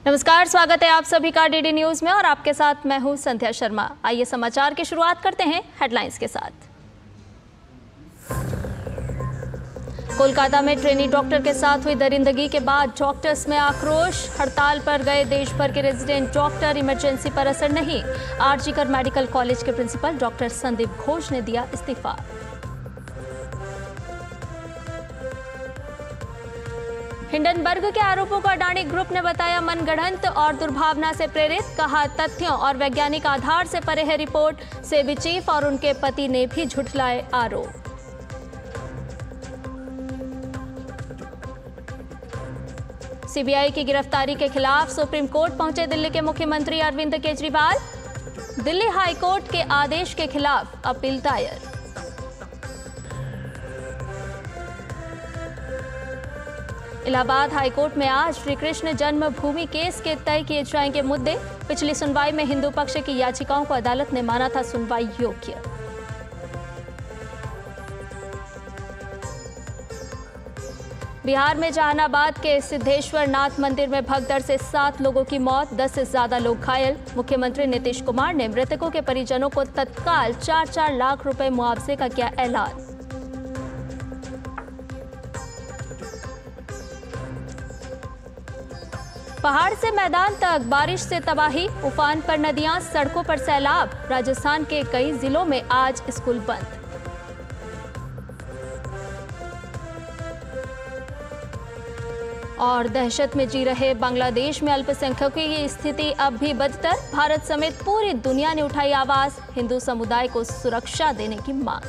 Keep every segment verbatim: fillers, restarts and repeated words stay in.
नमस्कार, स्वागत है आप सभी का डीडी न्यूज में और आपके साथ मैं हूं संध्या शर्मा। आइए समाचार की शुरुआत करते हैं हेडलाइंस के साथ। कोलकाता में ट्रेनी डॉक्टर के साथ हुई दरिंदगी के बाद डॉक्टर्स में आक्रोश। हड़ताल पर गए देश भर के रेजिडेंट डॉक्टर, इमरजेंसी पर असर नहीं। आरजी कर मेडिकल कॉलेज के प्रिंसिपल डॉक्टर संदीप घोष ने दिया इस्तीफा। हिंडनबर्ग के आरोपों को अडानी ग्रुप ने बताया मनगढ़ंत और दुर्भावना से प्रेरित। कहा, तथ्यों और वैज्ञानिक आधार से परे है रिपोर्ट। सेबी चीफ और उनके पति ने भी झुठलाए आरोप। सीबीआई की गिरफ्तारी के खिलाफ सुप्रीम कोर्ट पहुंचे दिल्ली के मुख्यमंत्री अरविंद केजरीवाल। दिल्ली हाई कोर्ट के आदेश के खिलाफ अपील दायर। इलाहाबाद हाईकोर्ट में आज श्री कृष्ण जन्मभूमि केस के तय किए जाएंगे मुद्दे। पिछली सुनवाई में हिंदू पक्ष की याचिकाओं को अदालत ने माना था सुनवाई योग्य। बिहार में जहानाबाद के सिद्धेश्वर नाथ मंदिर में भगदड़ से सात लोगों की मौत, दस से ज्यादा लोग घायल। मुख्यमंत्री नीतीश कुमार ने मृतकों के परिजनों को तत्काल चार चार लाख रुपए मुआवजे का किया ऐलान। पहाड़ से मैदान तक बारिश से तबाही, उफान पर नदियां, सड़कों पर सैलाब। राजस्थान के कई जिलों में आज स्कूल बंद। और दहशत में जी रहे बांग्लादेश में अल्पसंख्यकों की स्थिति अब भी बदतर। भारत समेत पूरी दुनिया ने उठाई आवाज, हिंदू समुदाय को सुरक्षा देने की मांग।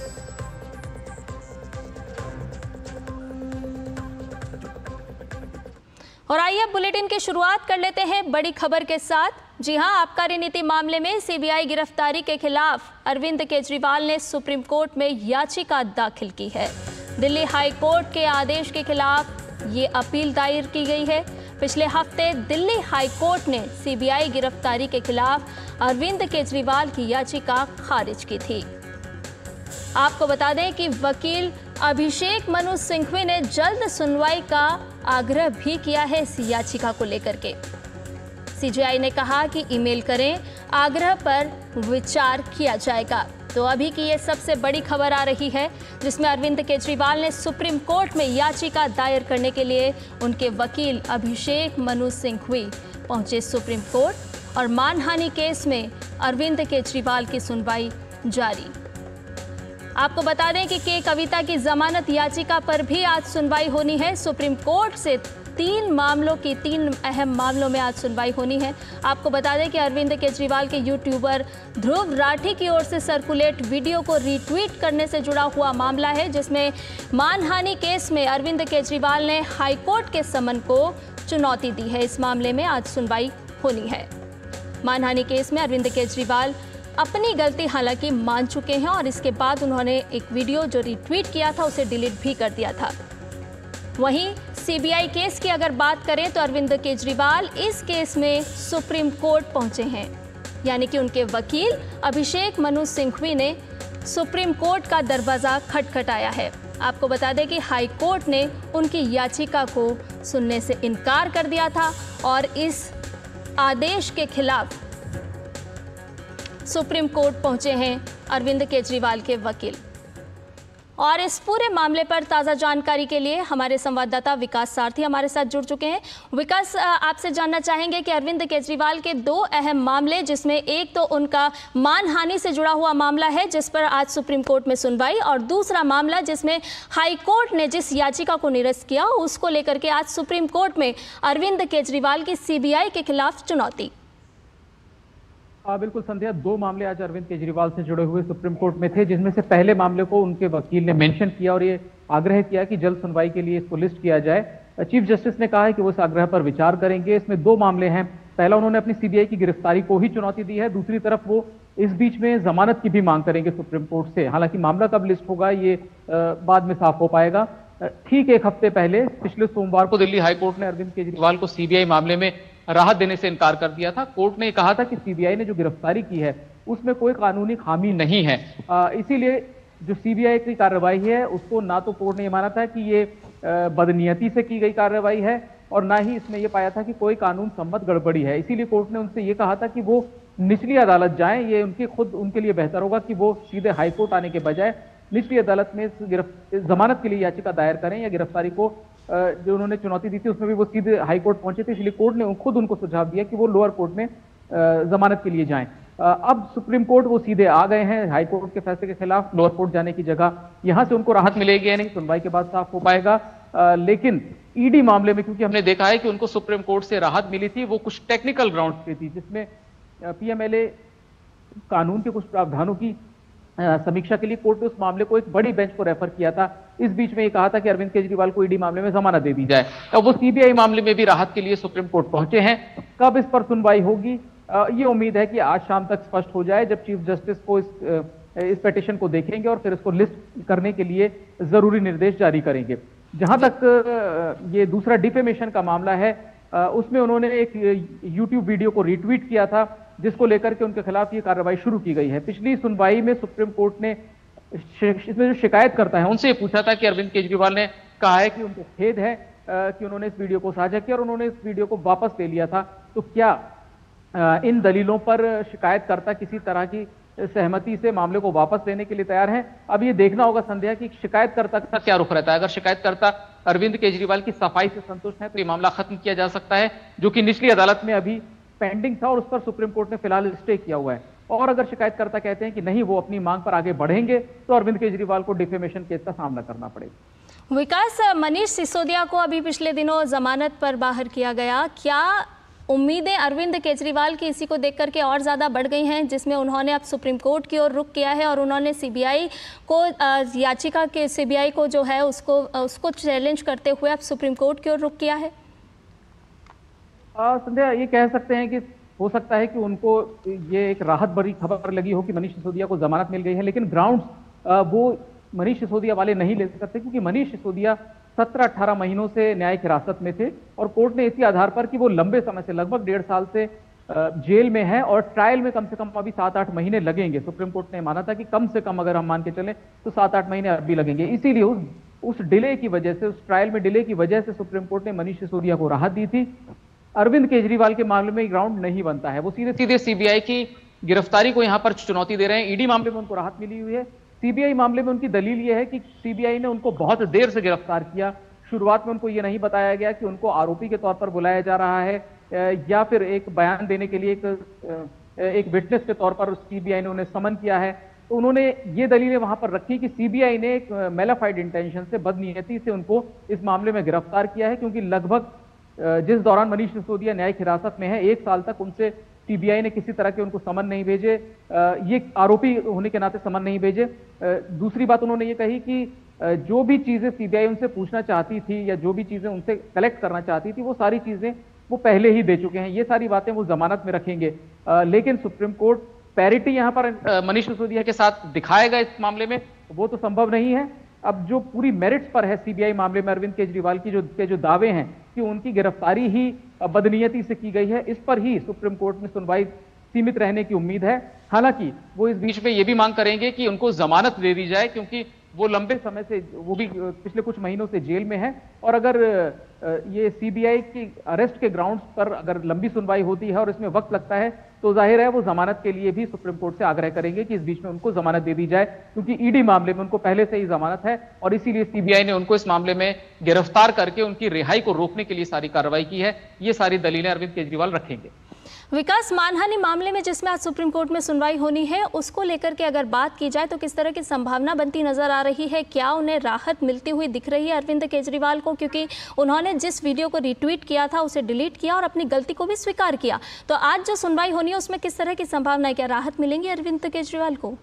और आइए बुलेटिन की शुरुआत कर लेते हैं बड़ी खबर के साथ। जी हां, आबकारी नीति मामले में सीबीआई गिरफ्तारी के खिलाफ अरविंद केजरीवाल ने सुप्रीम कोर्ट में याचिका दाखिल की है। दिल्ली हाई कोर्ट के आदेश के खिलाफ ये अपील दायर की गई है। पिछले हफ्ते दिल्ली हाई कोर्ट ने सीबीआई गिरफ्तारी के खिलाफ अरविंद केजरीवाल की याचिका खारिज की थी। आपको बता दें कि वकील अभिषेक मनु सिंघवी ने जल्द सुनवाई का आग्रह भी किया है इस याचिका को लेकर के। सीजेआई ने कहा कि ईमेल करें, आग्रह पर विचार किया जाएगा। तो अभी की ये सबसे बड़ी खबर आ रही है जिसमें अरविंद केजरीवाल ने सुप्रीम कोर्ट में याचिका दायर करने के लिए उनके वकील अभिषेक मनु सिंघवी पहुंचे सुप्रीम कोर्ट और मानहानि केस में अरविंद केजरीवाल की सुनवाई जारी। आपको बता दें कि के कविता की जमानत याचिका पर भी आज सुनवाई होनी है। सुप्रीम कोर्ट से तीन मामलों की तीन अहम मामलों में आज सुनवाई होनी है। आपको बता दें कि अरविंद केजरीवाल के यूट्यूबर ध्रुव राठी की ओर से सर्कुलेट वीडियो को रीट्वीट करने से जुड़ा हुआ मामला है, जिसमें मानहानि केस में अरविंद केजरीवाल ने हाईकोर्ट के समन को चुनौती दी है। इस मामले में आज सुनवाई होनी है। मानहानि केस में अरविंद केजरीवाल अपनी गलती हालांकि मान चुके हैं और इसके बाद उन्होंने एक वीडियो जो रीट्वीट किया था उसे डिलीट भी कर दिया था। वहीं सीबीआई केस की अगर बात करें तो अरविंद केजरीवाल इस केस में सुप्रीम कोर्ट पहुंचे हैं, यानी कि उनके वकील अभिषेक मनु सिंघवी ने सुप्रीम कोर्ट का दरवाजा खटखटाया है। आपको बता दें कि हाई कोर्ट ने उनकी याचिका को सुनने से इनकार कर दिया था और इस आदेश के खिलाफ सुप्रीम कोर्ट पहुंचे हैं अरविंद केजरीवाल के वकील। और इस पूरे मामले पर ताज़ा जानकारी के लिए हमारे संवाददाता विकास सारथी हमारे साथ जुड़ चुके हैं। विकास, आपसे जानना चाहेंगे कि अरविंद केजरीवाल के दो अहम मामले, जिसमें एक तो उनका मानहानि से जुड़ा हुआ मामला है जिस पर आज सुप्रीम कोर्ट में सुनवाई, और दूसरा मामला जिसमें हाई कोर्ट ने जिस याचिका को निरस्त किया उसको लेकर के आज सुप्रीम कोर्ट में अरविंद केजरीवाल की सीबीआई के खिलाफ चुनौती। आ, बिल्कुल संध्या, दो मामले आज अरविंद केजरीवाल से जुड़े हुए सुप्रीम कोर्ट में थे, जिसमें से पहले मामले को उनके वकील ने मेंशन किया और ये आग्रह किया कि जल्द सुनवाई के लिए इसको लिस्ट किया जाए। चीफ जस्टिस ने कहा है कि वो इस आग्रह पर विचार करेंगे। इसमें दो मामले हैं। पहला, उन्होंने अपनी सीबीआई की गिरफ्तारी को ही चुनौती दी है। दूसरी तरफ वो इस बीच में जमानत की भी मांग करेंगे सुप्रीम कोर्ट से। हालांकि मामला कब लिस्ट होगा ये बाद में साफ हो पाएगा। ठीक एक हफ्ते पहले पिछले सोमवार को दिल्ली हाईकोर्ट ने अरविंद केजरीवाल को सीबीआई मामले में राहत देने से इनकार कर दिया था। कोर्ट ने कहा था कि सीबीआई ने जो गिरफ्तारी की है उसमें कोई कानूनी खामी नहीं है। इसीलिए जो सीबीआई की कार्रवाई है उसको ना तो कोर्ट ने माना था कि ये बदनीयती से की गई कार्रवाई है और ना ही इसमें यह पाया था कि कोई कानून सम्मत गड़बड़ी है। इसीलिए कोर्ट ने उनसे ये कहा था कि वो निचली अदालत जाएं, ये उनके खुद उनके लिए बेहतर होगा कि वो सीधे हाईकोर्ट आने के बजाय निचली अदालत में जमानत के लिए याचिका दायर करें या गिरफ्तारी को जो उन्होंने चुनौती दी थी उसमें भी वो सीधे हाईकोर्ट पहुंचे थे। इसलिए कोर्ट ने खुद उनको सुझाव दिया कि वो लोअर कोर्ट में जमानत के लिए जाएं। अब सुप्रीम कोर्ट वो सीधे आ गए हैं हाई कोर्ट के फैसले के खिलाफ। लोअर कोर्ट जाने की जगह यहां से उनको राहत मिलेगी या नहीं, सुनवाई के बाद साफ हो पाएगा। आ, लेकिन ईडी मामले में क्योंकि हमने देखा है कि उनको सुप्रीम कोर्ट से राहत मिली थी, वो कुछ टेक्निकल ग्राउंड्स पे थी, जिसमें पीएमएलए कानून के कुछ प्रावधानों की समीक्षा के लिए कोर्ट ने उस मामले को एक बड़ी बेंच को रेफर किया था। इस बीच में ये कहा था कि अरविंद केजरीवाल को ईडी मामले में जमानत दे दी जाए। अब वो सीबीआई मामले में भी राहत के लिए सुप्रीम कोर्ट पहुंचे हैं। कब इस पर सुनवाई होगी, ये उम्मीद है कि आज शाम तक स्पष्ट हो जाए, जब चीफ जस्टिस को इस इस पिटीशन को देखेंगे और फिर इसको लिस्ट करने के लिए जरूरी निर्देश जारी करेंगे। जहां तक ये दूसरा डिफेमेशन का मामला है, उसमें उन्होंने एक यूट्यूब वीडियो को रिट्वीट किया था जिसको लेकर के उनके खिलाफ ये कार्रवाई शुरू की गई है। पिछली सुनवाई में सुप्रीम कोर्ट ने इसमें जो शिकायत करता है उनसे पूछा था कि अरविंद केजरीवाल ने कहा है कि उनको खेद है कि उन्होंने इस वीडियो को साझा किया और उन्होंने इस वीडियो को वापस ले लिया था, तो क्या इन दलीलों पर शिकायतकर्ता किसी तरह की सहमति से मामले को वापस लेने के लिए तैयार हैं? अब ये देखना होगा संध्या कि शिकायतकर्ता का क्या रुख रहता है। अगर शिकायतकर्ता अरविंद केजरीवाल की सफाई से संतुष्ट है तो ये मामला खत्म किया जा सकता है, जो कि निचली अदालत में अभी पेंडिंग था और उस पर सुप्रीम कोर्ट ने फिलहाल स्टे किया हुआ है। और अगर शिकायतकर्ता कहते हैं कि नहीं, वो अपनी मांग पर आगे बढ़ेंगे, तो अरविंद केजरीवाल को डिफेमेशन केस का सामना करना पड़ेगा। विकास, मनीष सिसोदिया को अभी पिछले दिनों जमानत पर बाहर किया गया, क्या उम्मीदें अरविंद केजरीवाल की इसी को देख करके और ज़्यादा बढ़ गई हैं, जिसमें उन्होंने अब सुप्रीम कोर्ट की ओर रुख किया है और उन्होंने सीबीआई को याचिका के सीबीआई को जो है उसको उसको चैलेंज करते हुए अब सुप्रीम कोर्ट की ओर रुख किया है? संध्या, ये कह सकते हैं कि हो सकता है कि उनको ये एक राहत भरी खबर लगी हो कि मनीष सिसोदिया को जमानत मिल गई है, लेकिन ग्राउंड्स वो मनीष सिसोदिया वाले नहीं ले सकते, क्योंकि मनीष सिसोदिया सत्रह अठारह महीनों से न्यायिक हिरासत में थे और कोर्ट ने इसी आधार पर कि वो लंबे समय से लगभग डेढ़ साल से जेल में है और ट्रायल में कम से कम अभी सात आठ महीने लगेंगे। सुप्रीम कोर्ट ने माना था कि कम से कम अगर हम मान के चलें तो सात आठ महीने अभी लगेंगे। इसीलिए उस उस डिले की वजह से, उस ट्रायल में डिले की वजह से सुप्रीम कोर्ट ने मनीष सिसोदिया को राहत दी थी। अरविंद केजरीवाल के मामले में ग्राउंड नहीं बनता है, वो सीधे सीधे सीबीआई की गिरफ्तारी को यहां पर चुनौती दे रहे हैं। ईडी मामले में उनको राहत मिली हुई है, सीबीआई मामले में उनकी दलील यह है कि सीबीआई ने उनको बहुत देर से गिरफ्तार किया। शुरुआत में उनको यह नहीं बताया गया कि उनको आरोपी के तौर पर बुलाया जा रहा है या फिर एक बयान देने के लिए एक एक विटनेस के तौर पर सीबीआई ने उन्हें समन किया है। तो उन्होंने ये दलीलें वहां पर रखी कि सीबीआई ने एक मेलाफाइड इंटेंशन से, बदनीयती से उनको इस मामले में गिरफ्तार किया है, क्योंकि लगभग जिस दौरान मनीष सिसोदिया न्यायिक हिरासत में है, एक साल तक उनसे सीबीआई ने किसी तरह के उनको समन नहीं भेजे, ये आरोपी होने के नाते समन नहीं भेजे। दूसरी बात उन्होंने ये कही कि जो भी चीजें सीबीआई उनसे पूछना चाहती थी या जो भी चीजें उनसे कलेक्ट करना चाहती थी, वो सारी चीजें वो पहले ही दे चुके हैं। ये सारी बातें वो जमानत में रखेंगे, लेकिन सुप्रीम कोर्ट पैरिटी यहां पर मनीष सिसोदिया के साथ दिखाएगा इस मामले में, वो तो संभव नहीं है। अब जो पूरी मेरिट्स पर है सीबीआई मामले में अरविंद केजरीवाल की जो के जो दावे हैं कि उनकी गिरफ्तारी ही बदनीयती से की गई है, इस पर ही सुप्रीम कोर्ट में सुनवाई सीमित रहने की उम्मीद है। हालांकि वो इस बीच में ये भी मांग करेंगे कि उनको जमानत दे दी जाए, क्योंकि वो लंबे समय से, वो भी पिछले कुछ महीनों से जेल में है और अगर ये सीबीआई की अरेस्ट के ग्राउंड्स पर अगर लंबी सुनवाई होती है और इसमें वक्त लगता है, तो जाहिर है वो जमानत के लिए भी सुप्रीम कोर्ट से आग्रह करेंगे कि इस बीच में उनको जमानत दे दी जाए, क्योंकि ईडी मामले में उनको पहले से ही जमानत है और इसीलिए सीबीआई ने उनको इस मामले में गिरफ्तार करके उनकी रिहाई को रोकने के लिए सारी कार्रवाई की है। ये सारी दलीलें अरविंद केजरीवाल रखेंगे। विकास, मानहानि मामले में जिसमें आज सुप्रीम कोर्ट में सुनवाई होनी है, उसको लेकर के अगर बात की जाए तो किस तरह की संभावना बनती नजर आ रही है? क्या उन्हें राहत मिलती हुई दिख रही है अरविंद केजरीवाल को, क्योंकि उन्होंने जिस वीडियो को रिट्वीट किया था उसे डिलीट किया और अपनी गलती को भी स्वीकार किया, तो आज जो सुनवाई होनी है उसमें किस तरह की संभावना है? क्या राहत मिलेंगी अरविंद केजरीवाल को?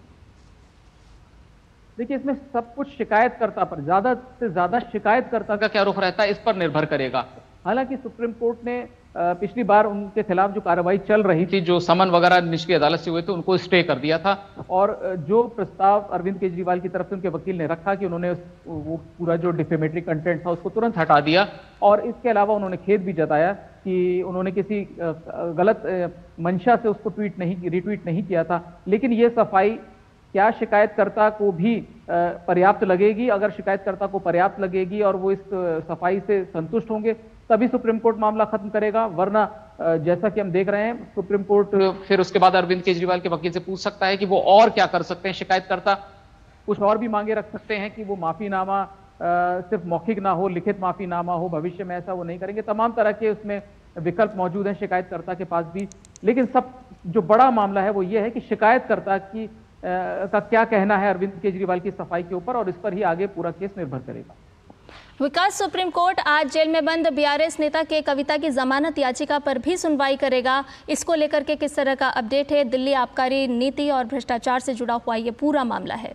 देखिए, इसमें सब कुछ शिकायतकर्ता पर, ज्यादा से ज्यादा शिकायतकर्ता का क्या रुख रहता है इस पर निर्भर करेगा। हालांकि सुप्रीम कोर्ट ने पिछली बार उनके खिलाफ जो कार्रवाई चल रही थी, जो समन वगैरह निचली अदालत से हुए थे, उनको स्टे कर दिया था और जो प्रस्ताव अरविंद केजरीवाल की तरफ से उनके वकील ने रखा कि उन्होंने वो पूरा जो डिफेमेटरी कंटेंट था उसको तुरंत हटा दिया और इसके अलावा उन्होंने खेद भी जताया कि उन्होंने किसी गलत मंशा से उसको ट्वीट नहीं रिट्वीट नहीं किया था। लेकिन ये सफाई क्या शिकायतकर्ता को भी पर्याप्त लगेगी? अगर शिकायतकर्ता को पर्याप्त लगेगी और वो इस सफाई से संतुष्ट होंगे, तभी सुप्रीम कोर्ट मामला खत्म करेगा, वरना जैसा कि हम देख रहे हैं सुप्रीम कोर्ट फिर उसके बाद अरविंद केजरीवाल के वकील से पूछ सकता है कि वो और क्या कर सकते हैं। शिकायतकर्ता कुछ और भी मांगे रख सकते हैं कि वो माफीनामा सिर्फ मौखिक ना हो, लिखित माफीनामा हो, भविष्य में ऐसा वो नहीं करेंगे। तमाम तरह के उसमें विकल्प मौजूद हैं शिकायतकर्ता के पास भी। लेकिन सब जो बड़ा मामला है वो ये है कि शिकायतकर्ता की आ, का क्या कहना है अरविंद केजरीवाल की सफाई के ऊपर, और इस पर ही आगे पूरा केस निर्भर करेगा। विकास, सुप्रीम कोर्ट आज जेल में बंद बीआरएस नेता के कविता की जमानत याचिका पर भी सुनवाई करेगा। इसको लेकर के किस तरह का अपडेट है? दिल्ली आबकारी नीति और भ्रष्टाचार से जुड़ा हुआ ये पूरा मामला है।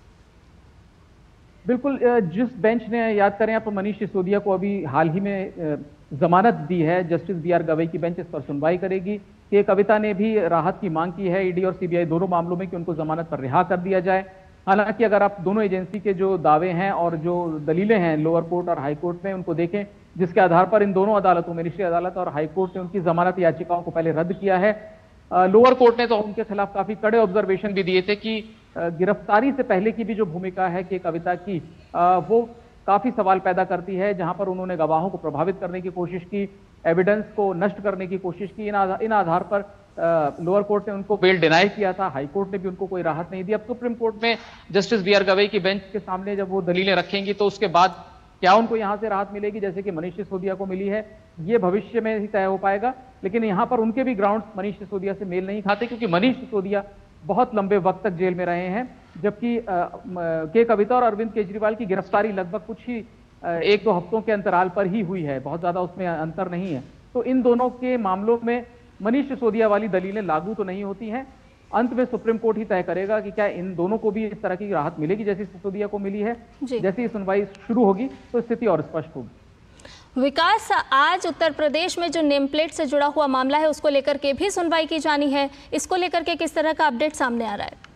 बिल्कुल, जिस बेंच ने, याद करें आप, मनीष सिसोदिया को अभी हाल ही में जमानत दी है, जस्टिस बी आर गवई की बेंच इस पर सुनवाई करेगी कि कविता ने भी राहत की मांग की है ईडी और सीबीआई दोनों मामलों में कि उनको जमानत पर रिहा कर दिया जाए। हालांकि अगर आप दोनों एजेंसी के जो दावे हैं और जो दलीलें हैं लोअर कोर्ट और हाई कोर्ट में, उनको देखें, जिसके आधार पर इन दोनों अदालतों में, निचली अदालत और हाई कोर्ट ने उनकी जमानत याचिकाओं को पहले रद्द किया है। लोअर कोर्ट ने तो उनके खिलाफ काफी कड़े ऑब्जर्वेशन भी दिए थे कि गिरफ्तारी से पहले की भी जो भूमिका है कि कविता की, वो काफी सवाल पैदा करती है, जहां पर उन्होंने गवाहों को प्रभावित करने की कोशिश की, एविडेंस को नष्ट करने की कोशिश की। इन आधार, इन आधार पर लोअर कोर्ट ने उनको बेल डिनाई किया था, हाई कोर्ट ने भी उनको कोई राहत नहीं दी। अब सुप्रीम कोर्ट में जस्टिस बी आर गवई की बेंच के सामने जब वो दलीलें रखेंगी तो उसके बाद क्या उनको यहां से राहत मिलेगी जैसे कि मनीष सिसोदिया को मिली है, ये भविष्य में ही तय हो पाएगा। लेकिन यहां पर उनके भी ग्राउंड्स मनीष सिसोदिया से मेल नहीं खाते, क्योंकि मनीष सिसोदिया बहुत लंबे वक्त तक जेल में रहे हैं, जबकि के कविता और अरविंद केजरीवाल की गिरफ्तारी लगभग कुछ ही एक दो हफ्तों के अंतराल पर ही हुई है, बहुत ज्यादा उसमें अंतर नहीं है। तो इन दोनों के मामलों में मनीष सिसोदिया वाली दलीलें लागू तो नहीं होती हैं। अंत में सुप्रीम कोर्ट ही तय करेगा कि क्या इन दोनों को भी इस तरह की राहत मिलेगी जैसी सिसोदिया को मिली है। जैसे ही सुनवाई शुरू होगी तो स्थिति और स्पष्ट होगी। विकास, आज उत्तर प्रदेश में जो नेम प्लेट से जुड़ा हुआ मामला है उसको लेकर के भी सुनवाई की जानी है, इसको लेकर के किस तरह का अपडेट सामने आ रहा है?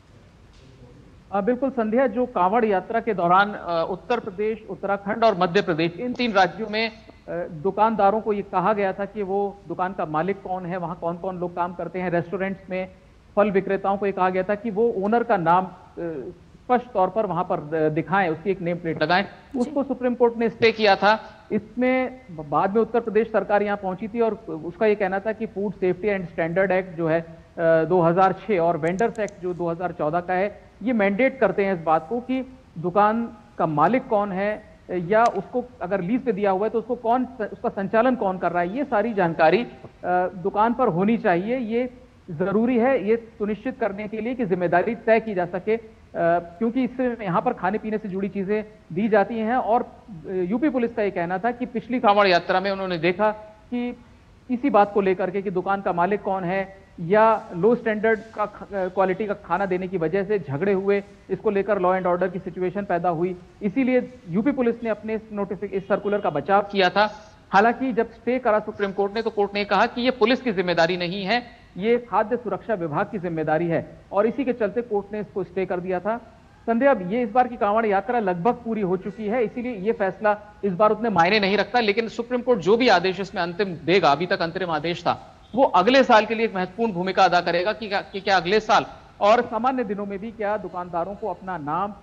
आ, बिल्कुल संध्या, जो कांवड़ यात्रा के दौरान उत्तर प्रदेश, उत्तराखंड और मध्य प्रदेश, इन तीन राज्यों में दुकानदारों को ये कहा गया था कि वो दुकान का मालिक कौन है, वहां कौन कौन लोग काम करते हैं। रेस्टोरेंट्स में फल विक्रेताओं को ये कहा गया था कि वो ओनर का नाम स्पष्ट तौर पर वहां पर दिखाएं, उसकी एक नेम प्लेट लगाएं। उसको सुप्रीम कोर्ट ने स्टे किया था। इसमें बाद में उत्तर प्रदेश सरकार यहां पहुंची थी और उसका ये कहना था कि food safety and standard act जो है दो हज़ार छह और वेंडर्स एक्ट जो दो हज़ार चौदह का है, ये मैंडेट करते हैं इस बात को कि दुकान का मालिक कौन है या उसको अगर लीज पे दिया हुआ है तो उसको कौन, उसका संचालन कौन कर रहा है, ये सारी जानकारी दुकान पर होनी चाहिए। ये जरूरी है ये सुनिश्चित करने के लिए कि जिम्मेदारी तय की जा सके, क्योंकि इससे यहाँ पर खाने पीने से जुड़ी चीजें दी जाती हैं। और यूपी पुलिस का ये कहना था कि पिछली कांवड़ यात्रा में उन्होंने देखा कि इसी बात को लेकर के कि दुकान का मालिक कौन है या लो स्टैंडर्ड का क्वालिटी का खाना देने की वजह से झगड़े हुए, इसको लेकर लॉ एंड ऑर्डर की सिचुएशन पैदा हुई। इसीलिए यूपी पुलिस ने अपने नोटिफिकेशन, इस सर्कुलर का बचाव किया था। हालांकि जब स्टे करा सुप्रीम कोर्ट ने तो कोर्ट ने कहा कि ये पुलिस की जिम्मेदारी नहीं है, ये खाद्य सुरक्षा विभाग की जिम्मेदारी है, और इसी के चलते कोर्ट ने इसको स्टे कर दिया था। संध्या, अब ये इस बार की कांवड़ यात्रा लगभग पूरी हो चुकी है, इसीलिए ये फैसला इस बार उतने मायने नहीं रखता। लेकिन सुप्रीम कोर्ट जो भी आदेश इसमें अंतिम देगा, अभी तक अंतरिम आदेश था, वो अगले साल के लिए एक महत्वपूर्ण भूमिका अदा करेगा कि क्या, कि क्या अगले साल और सामान्य दिनों में भी क्या दुकानदारों को अपना नाम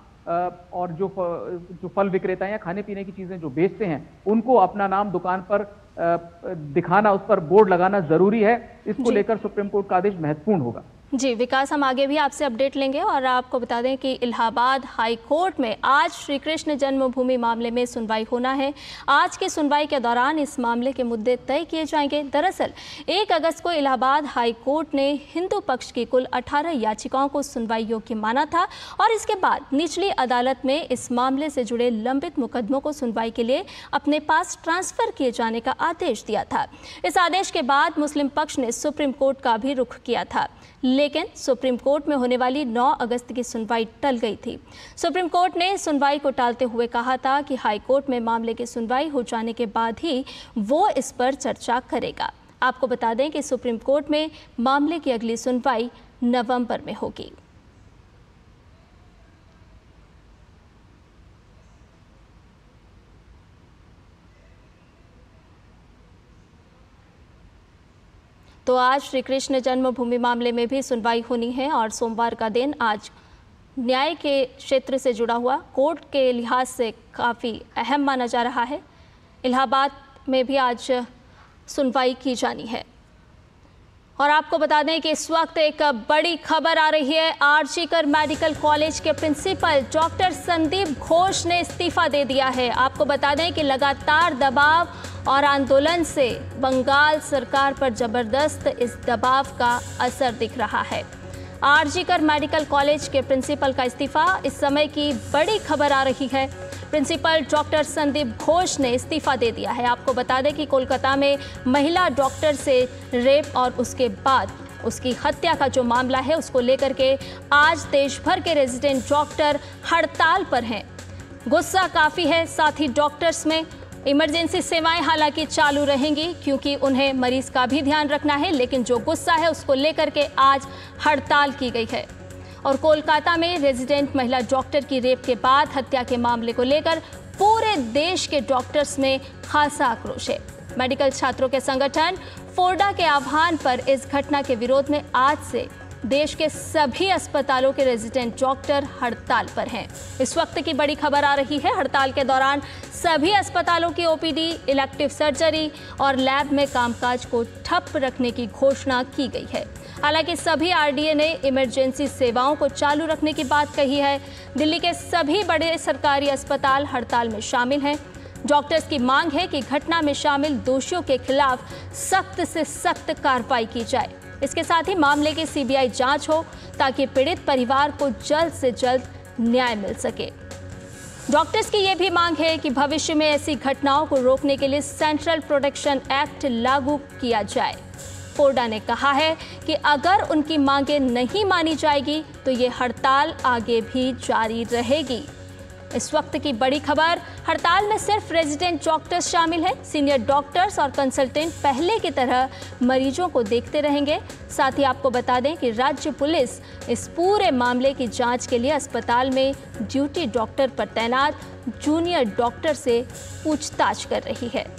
और जो जो फल विक्रेता या खाने पीने की चीजें जो बेचते हैं उनको अपना नाम दुकान पर दिखाना, उस पर बोर्ड लगाना जरूरी है। इसको लेकर सुप्रीम कोर्ट का आदेश महत्वपूर्ण होगा। जी विकास, हम आगे भी आपसे अपडेट लेंगे और आपको बता दें कि इलाहाबाद हाई कोर्ट में आज श्री कृष्ण जन्मभूमि मामले में सुनवाई होना है। आज की सुनवाई के दौरान इस मामले के मुद्दे तय किए जाएंगे। दरअसल एक अगस्त को इलाहाबाद हाई कोर्ट ने हिंदू पक्ष की कुल अठारह याचिकाओं को सुनवाई योग्य माना था और इसके बाद निचली अदालत में इस मामले से जुड़े लंबित मुकदमों को सुनवाई के लिए अपने पास ट्रांसफर किए जाने का आदेश दिया था। इस आदेश के बाद मुस्लिम पक्ष ने सुप्रीम कोर्ट का भी रुख किया था, लेकिन सुप्रीम कोर्ट में होने वाली नौ अगस्त की सुनवाई टल गई थी। सुप्रीम कोर्ट ने सुनवाई को टालते हुए कहा था कि हाई कोर्ट में मामले की सुनवाई हो जाने के बाद ही वो इस पर चर्चा करेगा। आपको बता दें कि सुप्रीम कोर्ट में मामले की अगली सुनवाई नवंबर में होगी। तो आज श्री कृष्ण जन्मभूमि मामले में भी सुनवाई होनी है और सोमवार का दिन आज न्याय के क्षेत्र से जुड़ा हुआ कोर्ट के लिहाज से काफ़ी अहम माना जा रहा है। इलाहाबाद में भी आज सुनवाई की जानी है। और आपको बता दें कि इस वक्त एक बड़ी खबर आ रही है। आरजीकर मेडिकल कॉलेज के प्रिंसिपल डॉक्टर संदीप घोष ने इस्तीफा दे दिया है। आपको बता दें कि लगातार दबाव और आंदोलन से बंगाल सरकार पर जबरदस्त इस दबाव का असर दिख रहा है। आरजीकर मेडिकल कॉलेज के प्रिंसिपल का इस्तीफा इस समय की बड़ी खबर आ रही है। प्रिंसिपल डॉक्टर संदीप घोष ने इस्तीफा दे दिया है। आपको बता दें कि कोलकाता में महिला डॉक्टर से रेप और उसके बाद उसकी हत्या का जो मामला है उसको लेकर के आज देश भर के रेजिडेंट डॉक्टर हड़ताल पर हैं। गुस्सा काफ़ी है, साथ ही डॉक्टर्स में इमरजेंसी सेवाएं हालांकि चालू रहेंगी क्योंकि उन्हें मरीज का भी ध्यान रखना है, लेकिन जो गुस्सा है उसको लेकर के आज हड़ताल की गई है। और कोलकाता में रेजिडेंट महिला डॉक्टर की रेप के बाद हत्या के मामले को लेकर पूरे देश के डॉक्टर्स में खासा आक्रोश है। मेडिकल छात्रों के संगठन फोर्डा के आह्वान पर इस घटना के विरोध में आज से देश के सभी अस्पतालों के रेजिडेंट डॉक्टर हड़ताल पर हैं। इस वक्त की बड़ी खबर आ रही है। हड़ताल के दौरान सभी अस्पतालों की ओपीडी, इलेक्टिव सर्जरी और लैब में कामकाज को ठप रखने की घोषणा की गई है। हालांकि सभी आरडीए ने इमरजेंसी सेवाओं को चालू रखने की बात कही है। दिल्ली के सभी बड़े सरकारी अस्पताल हड़ताल में शामिल हैं। डॉक्टर्स की मांग है कि घटना में शामिल दोषियों के खिलाफ सख्त से सख्त कार्रवाई की जाए। इसके साथ ही मामले की सीबीआई जांच हो ताकि पीड़ित परिवार को जल्द से जल्द न्याय मिल सके। डॉक्टर्स की यह भी मांग है कि भविष्य में ऐसी घटनाओं को रोकने के लिए सेंट्रल प्रोटेक्शन एक्ट लागू किया जाए। फोर्डा ने कहा है कि अगर उनकी मांगें नहीं मानी जाएगी तो ये हड़ताल आगे भी जारी रहेगी। इस वक्त की बड़ी खबर, हड़ताल में सिर्फ रेजिडेंट डॉक्टर्स शामिल हैं। सीनियर डॉक्टर्स और कंसल्टेंट पहले की तरह मरीजों को देखते रहेंगे। साथ ही आपको बता दें कि राज्य पुलिस इस पूरे मामले की जांच के लिए अस्पताल में ड्यूटी डॉक्टर पर तैनात जूनियर डॉक्टर से पूछताछ कर रही है।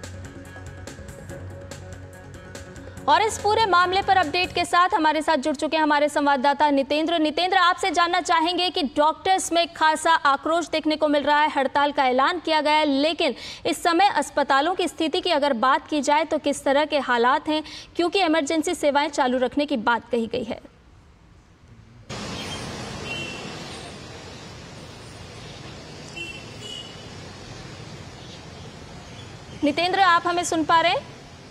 और इस पूरे मामले पर अपडेट के साथ हमारे साथ जुड़ चुके हैं हमारे संवाददाता नितेंद्र। नितेंद्र, आपसे जानना चाहेंगे कि डॉक्टर्स में खासा आक्रोश देखने को मिल रहा है। हड़ताल का ऐलान किया गया है, लेकिन इस समय अस्पतालों की स्थिति की अगर बात की जाए तो किस तरह के हालात हैं, क्योंकि इमरजेंसी सेवाएं चालू रखने की बात कही गई है। नितेंद्र, आप हमें सुन पा रहे हैं?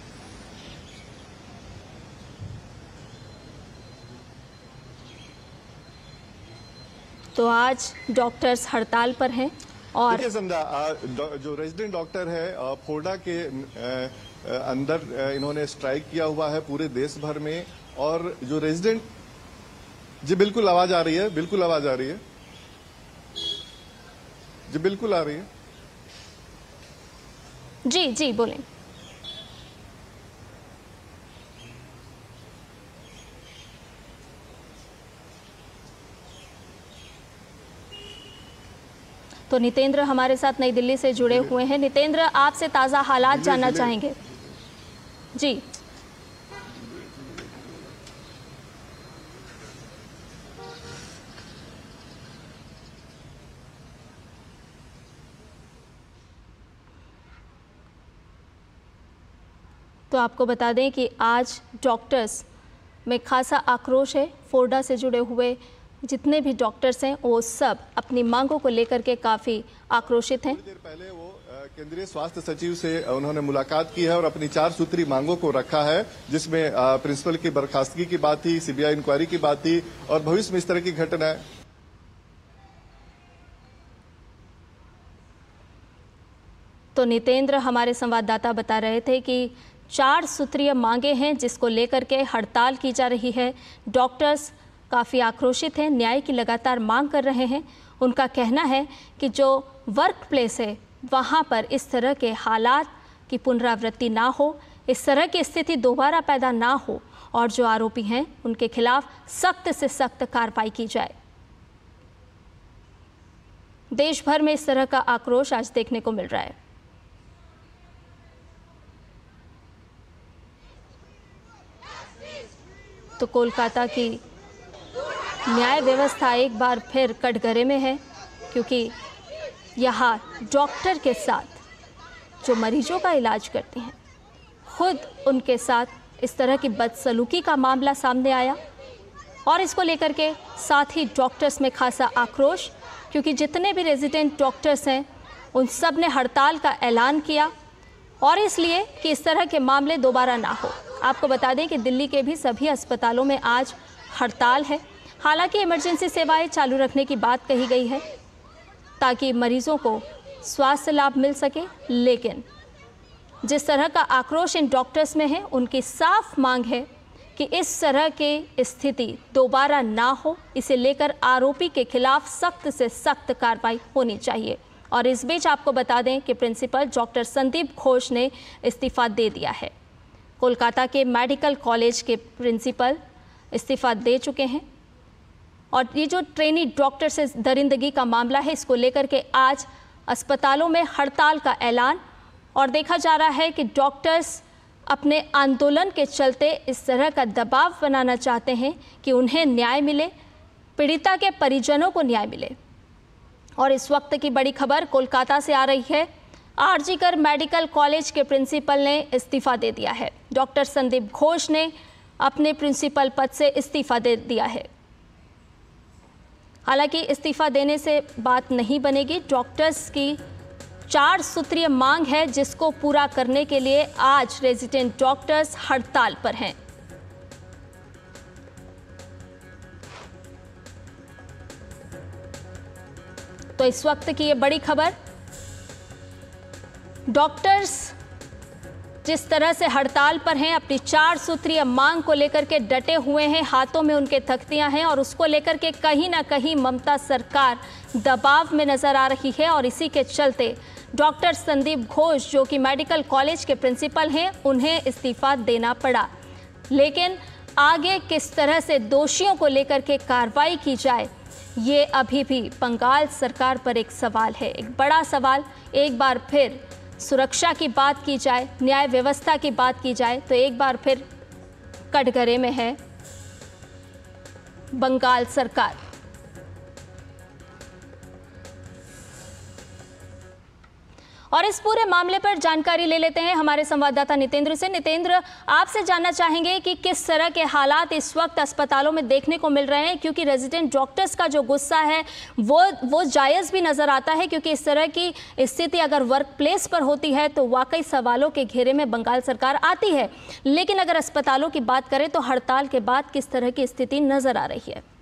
तो आज डॉक्टर्स हड़ताल पर हैं और जो रेजिडेंट डॉक्टर है फोर्डा के अंदर इन्होंने स्ट्राइक किया हुआ है पूरे देश भर में। और जो रेजिडेंट, जी बिल्कुल आवाज आ रही है, बिल्कुल आवाज आ रही है, जी बिल्कुल आ रही है। जी जी बोलें। तो नितेंद्र हमारे साथ नई दिल्ली से जुड़े हुए हैं। नितेंद्र, आपसे ताज़ा हालात जानना चाहेंगे। जी तो आपको बता दें कि आज डॉक्टर्स में खासा आक्रोश है। फोर्डा से जुड़े हुए जितने भी डॉक्टर्स हैं वो सब अपनी मांगों को लेकर के काफ़ी आक्रोशित हैं। थोड़ी देर पहले वो केंद्रीय स्वास्थ्य सचिव से उन्होंने मुलाकात की है और अपनी चार सूत्री मांगों को रखा है, जिसमें प्रिंसिपल की बर्खास्तगी की बात थी, सीबीआई इंक्वायरी की बात थी और भविष्य में इस तरह की घटनाएं। तो नितेंद्र हमारे संवाददाता बता रहे थे कि चार सूत्रीय मांगे हैं जिसको लेकर के हड़ताल की जा रही है। डॉक्टर्स काफ़ी आक्रोशित हैं, न्याय की लगातार मांग कर रहे हैं। उनका कहना है कि जो वर्क प्लेस है वहाँ पर इस तरह के हालात की पुनरावृत्ति ना हो, इस तरह की स्थिति दोबारा पैदा ना हो और जो आरोपी हैं उनके खिलाफ सख्त से सख्त कार्रवाई की जाए। देश भर में इस तरह का आक्रोश आज देखने को मिल रहा है। तो कोलकाता की न्याय व्यवस्था एक बार फिर कटघरे में है, क्योंकि यहाँ डॉक्टर के साथ जो मरीजों का इलाज करती हैं, खुद उनके साथ इस तरह की बदसलूकी का मामला सामने आया और इसको लेकर के साथ ही डॉक्टर्स में खासा आक्रोश, क्योंकि जितने भी रेजिडेंट डॉक्टर्स हैं उन सब ने हड़ताल का ऐलान किया और इसलिए कि इस तरह के मामले दोबारा ना हो। आपको बता दें कि दिल्ली के भी सभी अस्पतालों में आज हड़ताल है। हालांकि इमरजेंसी सेवाएं चालू रखने की बात कही गई है ताकि मरीजों को स्वास्थ्य लाभ मिल सके, लेकिन जिस तरह का आक्रोश इन डॉक्टर्स में है, उनकी साफ मांग है कि इस तरह की स्थिति दोबारा ना हो। इसे लेकर आरोपी के खिलाफ सख्त से सख्त कार्रवाई होनी चाहिए। और इस बीच आपको बता दें कि प्रिंसिपल डॉक्टर संदीप घोष ने इस्तीफा दे दिया है। कोलकाता के मेडिकल कॉलेज के प्रिंसिपल इस्तीफा दे चुके हैं और ये जो ट्रेनी डॉक्टर से दरिंदगी का मामला है, इसको लेकर के आज अस्पतालों में हड़ताल का ऐलान। और देखा जा रहा है कि डॉक्टर्स अपने आंदोलन के चलते इस तरह का दबाव बनाना चाहते हैं कि उन्हें न्याय मिले, पीड़िता के परिजनों को न्याय मिले। और इस वक्त की बड़ी खबर कोलकाता से आ रही है। आरजीकर मेडिकल कॉलेज के प्रिंसिपल ने इस्तीफा दे दिया है। डॉक्टर संदीप घोष ने अपने प्रिंसिपल पद से इस्तीफा दे दिया है। हालांकि इस्तीफा देने से बात नहीं बनेगी। डॉक्टर्स की चार सूत्रीय मांग है जिसको पूरा करने के लिए आज रेजिडेंट डॉक्टर्स हड़ताल पर हैं। तो इस वक्त की ये बड़ी खबर, डॉक्टर्स जिस तरह से हड़ताल पर हैं, अपनी चार सूत्रीय मांग को लेकर के डटे हुए हैं, हाथों में उनके तख्तियां हैं और उसको लेकर के कहीं ना कहीं ममता सरकार दबाव में नजर आ रही है। और इसी के चलते डॉक्टर संदीप घोष, जो कि मेडिकल कॉलेज के प्रिंसिपल हैं, उन्हें इस्तीफा देना पड़ा। लेकिन आगे किस तरह से दोषियों को लेकर के कार्रवाई की जाए, ये अभी भी बंगाल सरकार पर एक सवाल है, एक बड़ा सवाल। एक बार फिर सुरक्षा की बात की जाए, न्याय व्यवस्था की बात की जाए, तो एक बार फिर कटघरे में है बंगाल सरकार। और इस पूरे मामले पर जानकारी ले लेते हैं हमारे संवाददाता नितेंद्र से। नितेंद्र, आपसे जानना चाहेंगे कि किस तरह के हालात इस वक्त अस्पतालों में देखने को मिल रहे हैं, क्योंकि रेजिडेंट डॉक्टर्स का जो गुस्सा है वो वो जायज़ भी नज़र आता है, क्योंकि इस तरह की स्थिति अगर वर्क प्लेस पर होती है तो वाकई सवालों के घेरे में बंगाल सरकार आती है। लेकिन अगर अस्पतालों की बात करें तो हड़ताल के बाद किस तरह की स्थिति नज़र आ रही है?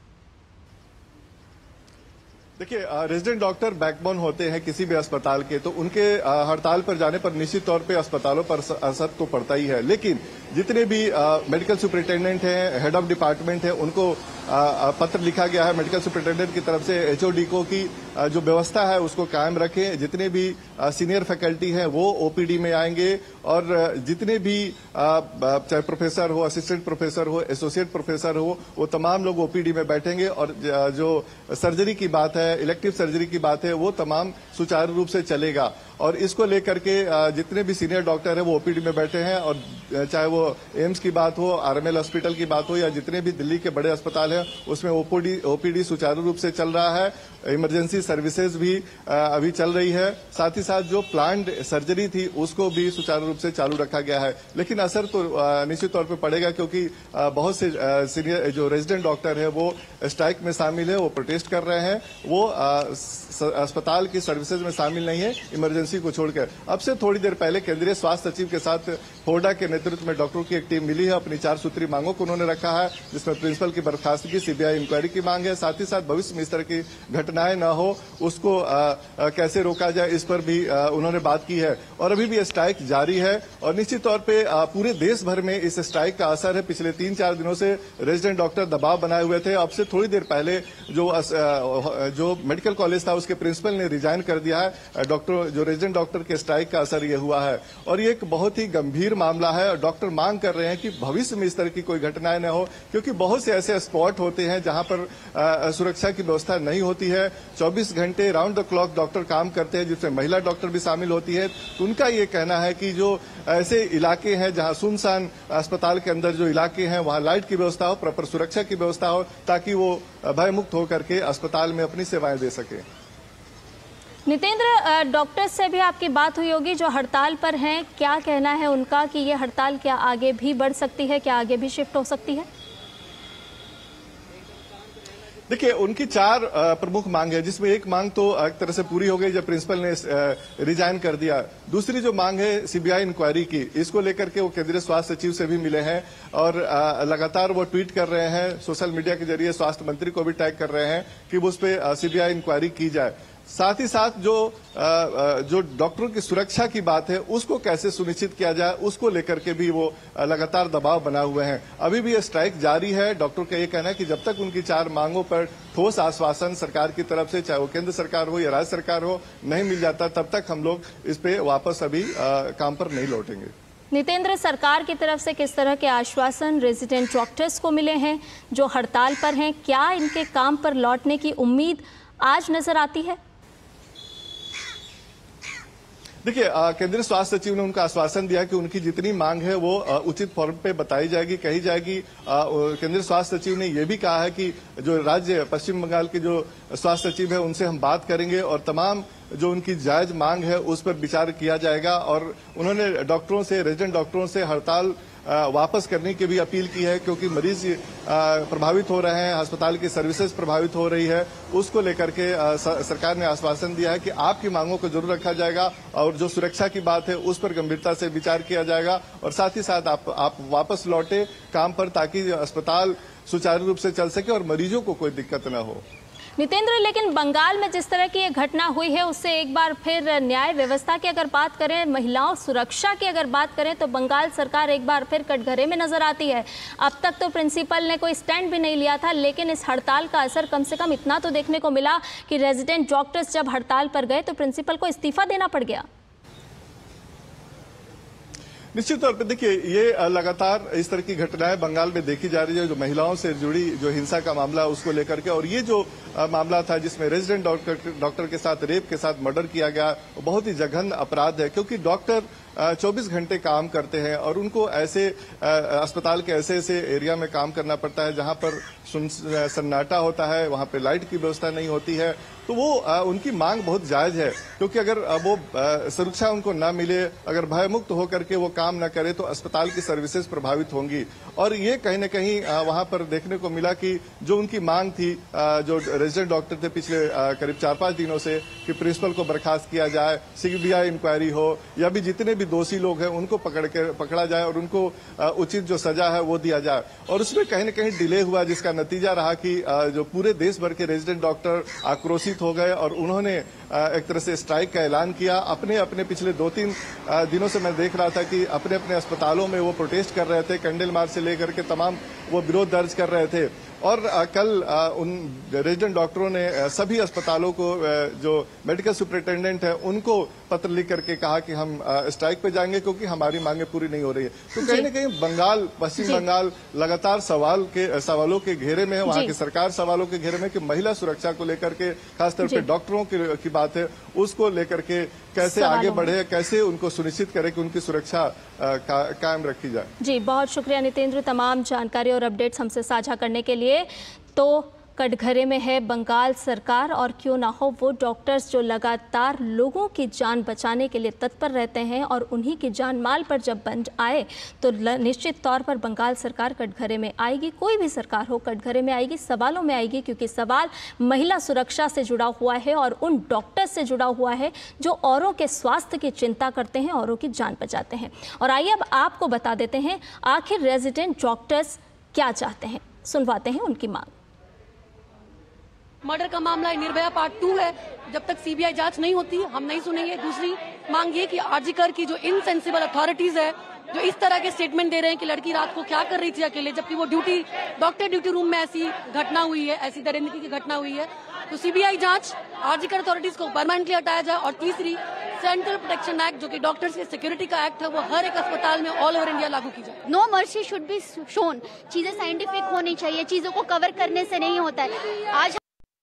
देखिए, रेजिडेंट डॉक्टर बैकबोन होते हैं किसी भी अस्पताल के, तो उनके हड़ताल पर जाने पर निश्चित तौर पे अस्पतालों पर असर तो पड़ता ही है। लेकिन जितने भी मेडिकल सुपरिटेंडेंट हैं, हेड ऑफ डिपार्टमेंट है, उनको आ, पत्र लिखा गया है मेडिकल सुपरिटेंडेंट की तरफ से एचओडी को कि आ, जो व्यवस्था है उसको कायम रखें। जितने भी आ, सीनियर फैकल्टी हैं वो ओपीडी में आएंगे और जितने भी आ, चाहे प्रोफेसर हो, असिस्टेंट प्रोफेसर हो, एसोसिएट प्रोफेसर हो, वो तमाम लोग ओपीडी में बैठेंगे और जो सर्जरी की बात है, इलेक्टिव सर्जरी की बात है, वो तमाम सुचारू रूप से चलेगा। और इसको लेकर के जितने भी सीनियर डॉक्टर है वो ओपीडी में बैठे हैं, और चाहे वो एम्स की बात हो, आरएमएल हॉस्पिटल की बात हो, या जितने भी दिल्ली के बड़े अस्पताल हैं उसमें ओपीडी ओपीडी सुचारू रूप से चल रहा है। इमरजेंसी सर्विसेज भी अभी चल रही है। साथ ही साथ जो प्लान्ड सर्जरी थी उसको भी सुचारू रूप से चालू रखा गया है। लेकिन असर तो निश्चित तौर पे पड़ेगा, क्योंकि बहुत से सीनियर जो रेजिडेंट डॉक्टर है वो स्ट्राइक में शामिल है, वो प्रोटेस्ट कर रहे हैं, वो अस्पताल की सर्विसेज में शामिल नहीं है इमरजेंसी को छोड़कर। अब से थोड़ी देर पहले केंद्रीय स्वास्थ्य सचिव के साथ फोर्डा के नेतृत्व में डॉक्टरों की एक टीम मिली है। अपनी चार सूत्री मांगों को उन्होंने रखा है, जिसमें प्रिंसिपल की बर्खास्तगी, सीबीआई इंक्वायरी की मांग है। साथ ही साथ भविष्य में इस तरह की घटनाएं न हो उसको आ, आ, कैसे रोका जाए, इस पर भी आ, उन्होंने बात की है। और अभी भी स्ट्राइक जारी है और निश्चित तौर पर पूरे देश भर में इस स्ट्राइक का असर है। पिछले तीन चार दिनों से रेजिडेंट डॉक्टर दबाव बनाए हुए थे। अब से थोड़ी देर पहले जो जो मेडिकल कॉलेज था उसके प्रिंसिपल ने रिजाइन कर दिया है। डॉक्टर जो रेजिडेंट डॉक्टर के स्ट्राइक का असर ये हुआ है और ये एक बहुत ही गंभीर मामला है। और डॉक्टर मांग कर रहे हैं कि भविष्य में इस तरह की कोई घटनाएं न हो, क्योंकि बहुत से ऐसे स्पॉट होते हैं जहां पर आ, सुरक्षा की व्यवस्था नहीं होती है। चौबीस घंटे राउंड द क्लॉक डॉक्टर काम करते हैं, जिसमें महिला डॉक्टर भी शामिल होती है। तो उनका ये कहना है कि जो ऐसे इलाके हैं जहां सुनसान अस्पताल के अंदर जो इलाके हैं वहां लाइट की व्यवस्था हो, प्रॉपर सुरक्षा की व्यवस्था हो, ताकि वो भयमुक्त होकर के अस्पताल में अपनी सेवाएं दे सके। नितेंद्र, डॉक्टर्स से भी आपकी बात हुई होगी जो हड़ताल पर हैं, क्या कहना है उनका कि ये हड़ताल क्या आगे भी बढ़ सकती है, क्या आगे भी शिफ्ट हो सकती है? देखिए, उनकी चार प्रमुख मांग है, जिसमें एक मांग तो एक तरह से पूरी हो गई जब प्रिंसिपल ने रिजाइन कर दिया। दूसरी जो मांग है सीबीआई इंक्वायरी की, इसको लेकर के वो केंद्रीय स्वास्थ्य सचिव से भी मिले हैं और लगातार वो ट्वीट कर रहे हैं, सोशल मीडिया के जरिए स्वास्थ्य मंत्री को भी टैग कर रहे हैं कि वो उस पर सीबीआई इंक्वायरी की जाए। साथ ही साथ जो जो डॉक्टरों की सुरक्षा की बात है उसको कैसे सुनिश्चित किया जाए, उसको लेकर के भी वो लगातार दबाव बना हुए हैं। अभी भी ये स्ट्राइक जारी है। डॉक्टरों का ये कहना है कि जब तक उनकी चार मांगों पर ठोस आश्वासन सरकार की तरफ से, चाहे वो केंद्र सरकार हो या राज्य सरकार हो, नहीं मिल जाता, तब तक हम लोग इस पे वापस अभी आ, काम पर नहीं लौटेंगे। नितेंद्र, सरकार की तरफ से किस तरह के आश्वासन रेजिडेंट डॉक्टर्स को मिले हैं जो हड़ताल पर हैं? क्या इनके काम पर लौटने की उम्मीद आज नजर आती है? देखिए, केंद्रीय स्वास्थ्य सचिव ने उनका आश्वासन दिया कि उनकी जितनी मांग है वो आ, उचित फॉर्म पे बताई जाएगी, कही जाएगी। केंद्रीय स्वास्थ्य सचिव ने यह भी कहा है कि जो राज्य पश्चिम बंगाल के जो स्वास्थ्य सचिव है उनसे हम बात करेंगे और तमाम जो उनकी जायज मांग है उस पर विचार किया जाएगा। और उन्होंने डॉक्टरों से, रेजिडेंट डॉक्टरों से हड़ताल वापस करने की भी अपील की है, क्योंकि मरीज प्रभावित हो रहे हैं, अस्पताल की सर्विसेज प्रभावित हो रही है। उसको लेकर के सरकार ने आश्वासन दिया है कि आपकी मांगों को जरूर रखा जाएगा और जो सुरक्षा की बात है उस पर गंभीरता से विचार किया जाएगा और साथ ही साथ आप, आप वापस लौटे काम पर, ताकि अस्पताल सुचारू रूप से चल सके और मरीजों को कोई दिक्कत न हो। नितेंद्र, लेकिन बंगाल में जिस तरह की ये घटना हुई है उससे एक बार फिर न्याय व्यवस्था की अगर बात करें, महिलाओं सुरक्षा की अगर बात करें, तो बंगाल सरकार एक बार फिर कटघरे में नजर आती है। अब तक तो प्रिंसिपल ने कोई स्टैंड भी नहीं लिया था, लेकिन इस हड़ताल का असर कम से कम इतना तो देखने को मिला कि रेजिडेंट डॉक्टर्स जब हड़ताल पर गए तो प्रिंसिपल को इस्तीफा देना पड़ गया। निश्चित तौर पर देखिए, ये लगातार इस तरह की घटनाएं बंगाल में देखी जा रही है, जो महिलाओं से जुड़ी जो हिंसा का मामला उसको लेकर के। और ये जो मामला था जिसमें रेजिडेंट डॉक्टर डॉक्टर के साथ रेप के साथ मर्डर किया गया, बहुत ही जघन्य अपराध है, क्योंकि डॉक्टर चौबीस घंटे काम करते हैं और उनको ऐसे अस्पताल के ऐसे ऐसे एरिया में काम करना पड़ता है जहां पर सन्नाटा होता है, वहां पे लाइट की व्यवस्था नहीं होती है। तो वो उनकी मांग बहुत जायज है, क्योंकि अगर वो सुरक्षा उनको ना मिले, अगर भयमुक्त होकर के वो काम न करे तो अस्पताल की सर्विसेज प्रभावित होंगी। और ये कहीं न कहीं वहां पर देखने को मिला कि जो उनकी मांग थी, जो रेजिडेंट डॉक्टर थे पिछले करीब चार पांच दिनों से, कि प्रिंसिपल को बर्खास्त किया जाए, सीबीआई इंक्वायरी हो, या भी जितने भी दोषी लोग हैं उनको पकड़ के पकड़ा जाए और उनको उचित जो सजा है वो दिया जाए। और उसमें कहीं न कहीं डिले हुआ, जिसका नतीजा रहा कि जो पूरे देश भर के रेजिडेंट डॉक्टर आक्रोशित हो गए और उन्होंने एक तरह से स्ट्राइक का ऐलान किया। अपने अपने पिछले दो तीन दिनों से मैं देख रहा था कि अपने अपने अस्पतालों में वो प्रोटेस्ट कर रहे थे, कैंडल मार्च से लेकर के तमाम वो विरोध दर्ज कर रहे थे। और कल उन रेजिडेंट डॉक्टरों ने सभी अस्पतालों को, जो मेडिकल सुपरिटेंडेंट है, उनको पत्र लिख करके कहा कि हम स्ट्राइक पे जाएंगे क्योंकि हमारी मांगे पूरी नहीं हो रही है। तो कहीं न कहीं बंगाल, पश्चिम बंगाल लगातार सवाल के सवालों के घेरे में है। वहां की सरकार सवालों के घेरे में कि महिला सुरक्षा को लेकर के, खासतौर पर डॉक्टरों की, की बात है, उसको लेकर के कैसे आगे बढ़े, कैसे उनको सुनिश्चित करे कि उनकी सुरक्षा का, कायम रखी जाए। जी, बहुत शुक्रिया नितेंद्र, तमाम जानकारी और अपडेट्स हमसे साझा करने के लिए। तो कटघरे में है बंगाल सरकार, और क्यों ना हो वो डॉक्टर्स जो लगातार लोगों की जान बचाने के लिए तत्पर रहते हैं, और उन्हीं की जान माल पर जब बंद आए तो निश्चित तौर पर बंगाल सरकार कटघरे में आएगी। कोई भी सरकार हो कटघरे में आएगी, सवालों में आएगी, क्योंकि सवाल महिला सुरक्षा से जुड़ा हुआ है और उन डॉक्टर्स से जुड़ा हुआ है जो औरों के स्वास्थ्य की चिंता करते हैं, औरों की जान बचाते हैं। और आइए अब आपको बता देते हैं आखिर रेजिडेंट डॉक्टर्स क्या चाहते हैं, सुनवाते हैं उनकी मांग। मर्डर का मामला है, निर्भया पार्ट टू है, जब तक सीबीआई जांच नहीं होती हम नहीं सुनेंगे। दूसरी मांग ये कि आरजीकर की जो इनसेंसिबल अथॉरिटीज है, जो इस तरह के स्टेटमेंट दे रहे हैं कि लड़की रात को क्या कर रही थी अकेले, जबकि वो ड्यूटी डॉक्टर ड्यूटी रूम में ऐसी घटना हुई है, ऐसी दरिंदगी की घटना हुई है, तो सीबीआई जांच, आरजीकर अथॉरिटीज को परमानेंटली हटाया जाए। और तीसरी, सेंट्रल प्रोटेक्शन एक्ट जो कि डॉक्टर्स के सिक्योरिटी का एक्ट है, वो हर एक अस्पताल में ऑल ओवर इंडिया लागू की जाए। No mercy should be shown. चीजें साइंटिफिक होनी चाहिए, चीजों को कवर करने से नहीं होता है। आज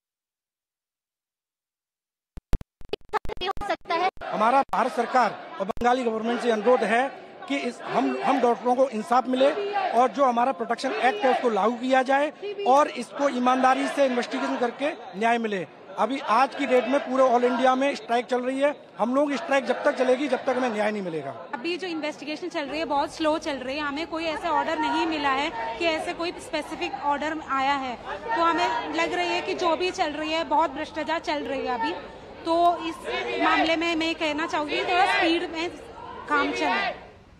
हो सकता है हमारा भारत सरकार और बंगाली गवर्नमेंट से अनुरोध है कि इस हम हम डॉक्टरों को इंसाफ मिले और जो हमारा प्रोटेक्शन एक्ट है उसको लागू किया जाए और इसको ईमानदारी से इन्वेस्टिगेशन करके न्याय मिले। अभी आज की डेट में पूरे ऑल इंडिया में स्ट्राइक चल रही है। हम लोग स्ट्राइक जब तक चलेगी जब तक हमें न्याय नहीं मिलेगा। अभी जो इन्वेस्टिगेशन चल रही है बहुत स्लो चल रही है, हमें कोई ऐसे ऑर्डर नहीं मिला है कि ऐसे कोई स्पेसिफिक ऑर्डर आया है, तो हमें लग रही है कि जो भी चल रही है बहुत भ्रष्टाचार चल रही है अभी। तो इस मामले में मैं कहना चाहूँगी थोड़ा स्पीड में काम चले।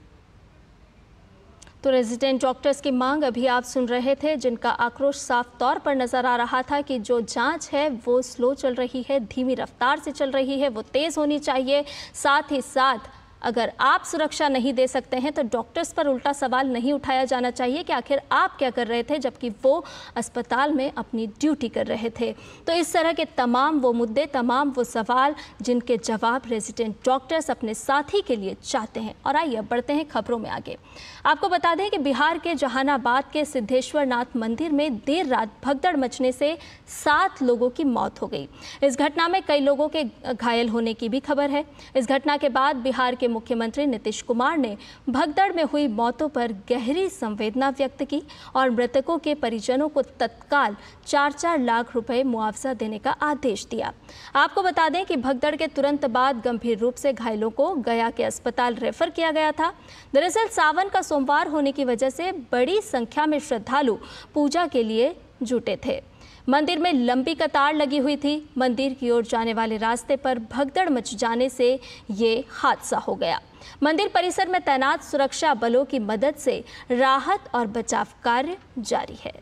तो रेजिडेंट डॉक्टर्स की मांग अभी आप सुन रहे थे, जिनका आक्रोश साफ तौर पर नजर आ रहा था कि जो जांच है वो स्लो चल रही है, धीमी रफ्तार से चल रही है, वो तेज होनी चाहिए। साथ ही साथ अगर आप सुरक्षा नहीं दे सकते हैं तो डॉक्टर्स पर उल्टा सवाल नहीं उठाया जाना चाहिए कि आखिर आप क्या कर रहे थे जबकि वो अस्पताल में अपनी ड्यूटी कर रहे थे। तो इस तरह के तमाम वो मुद्दे, तमाम वो सवाल जिनके जवाब रेजिडेंट डॉक्टर्स अपने साथी के लिए चाहते हैं। और आइए अब बढ़ते हैं खबरों में आगे। आपको बता दें कि बिहार के जहानाबाद के सिद्धेश्वर नाथ मंदिर में देर रात भगदड़ मचने से सात लोगों की मौत हो गई। इस घटना में कई लोगों के घायल होने की भी खबर है। इस घटना के बाद बिहार के मुख्यमंत्री नीतीश कुमार ने भगदड़ में हुई मौतों पर गहरी संवेदना व्यक्त की और मृतकों के परिजनों को तत्काल चार चार लाख रुपए मुआवजा देने का आदेश दिया। आपको बता दें कि भगदड़ के तुरंत बाद गंभीर रूप से घायलों को गया के अस्पताल रेफर किया गया था। दरअसल सावन का सोमवार होने की वजह से बड़ी संख्या में श्रद्धालु पूजा के लिए जुटे थे। मंदिर में लंबी कतार लगी हुई थी। मंदिर की ओर जाने वाले रास्ते पर भगदड़ मच जाने से ये हादसा हो गया। मंदिर परिसर में तैनात सुरक्षा बलों की मदद से राहत और बचाव कार्य जारी है।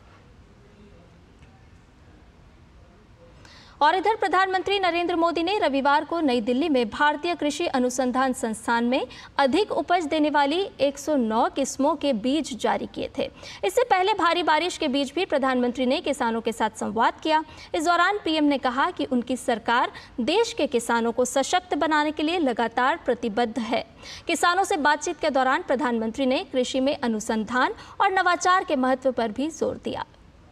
और इधर प्रधानमंत्री नरेंद्र मोदी ने रविवार को नई दिल्ली में भारतीय कृषि अनुसंधान संस्थान में अधिक उपज देने वाली एक सौ नौ किस्मों के बीज जारी किए थे। इससे पहले भारी बारिश के बीच भी प्रधानमंत्री ने किसानों के साथ संवाद किया। इस दौरान पीएम ने कहा कि उनकी सरकार देश के किसानों को सशक्त बनाने के लिए लगातार प्रतिबद्ध है। किसानों से बातचीत के दौरान प्रधानमंत्री ने कृषि में अनुसंधान और नवाचार के महत्व पर भी जोर दिया।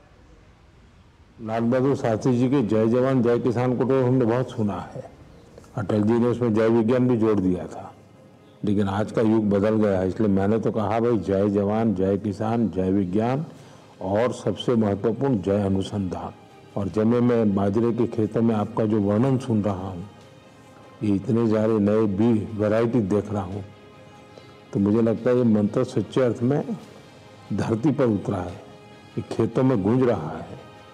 लाल बहादुर शास्त्री जी के जय जवान जय किसान को तो हमने बहुत सुना है। अटल जी ने उसमें जय विज्ञान भी जोड़ दिया था, लेकिन आज का युग बदल गया है, इसलिए मैंने तो कहा भाई जय जवान जय किसान जय विज्ञान और सबसे महत्वपूर्ण जय अनुसंधान। और जब मैं बाजरे के खेतों में आपका जो वर्णन सुन रहा हूँ, ये इतने सारे नए बीज वैरायटी देख रहा हूँ, तो मुझे लगता है ये मंत्र सच्चे अर्थ में धरती पर उतरा है, ये खेतों में गूंज रहा है।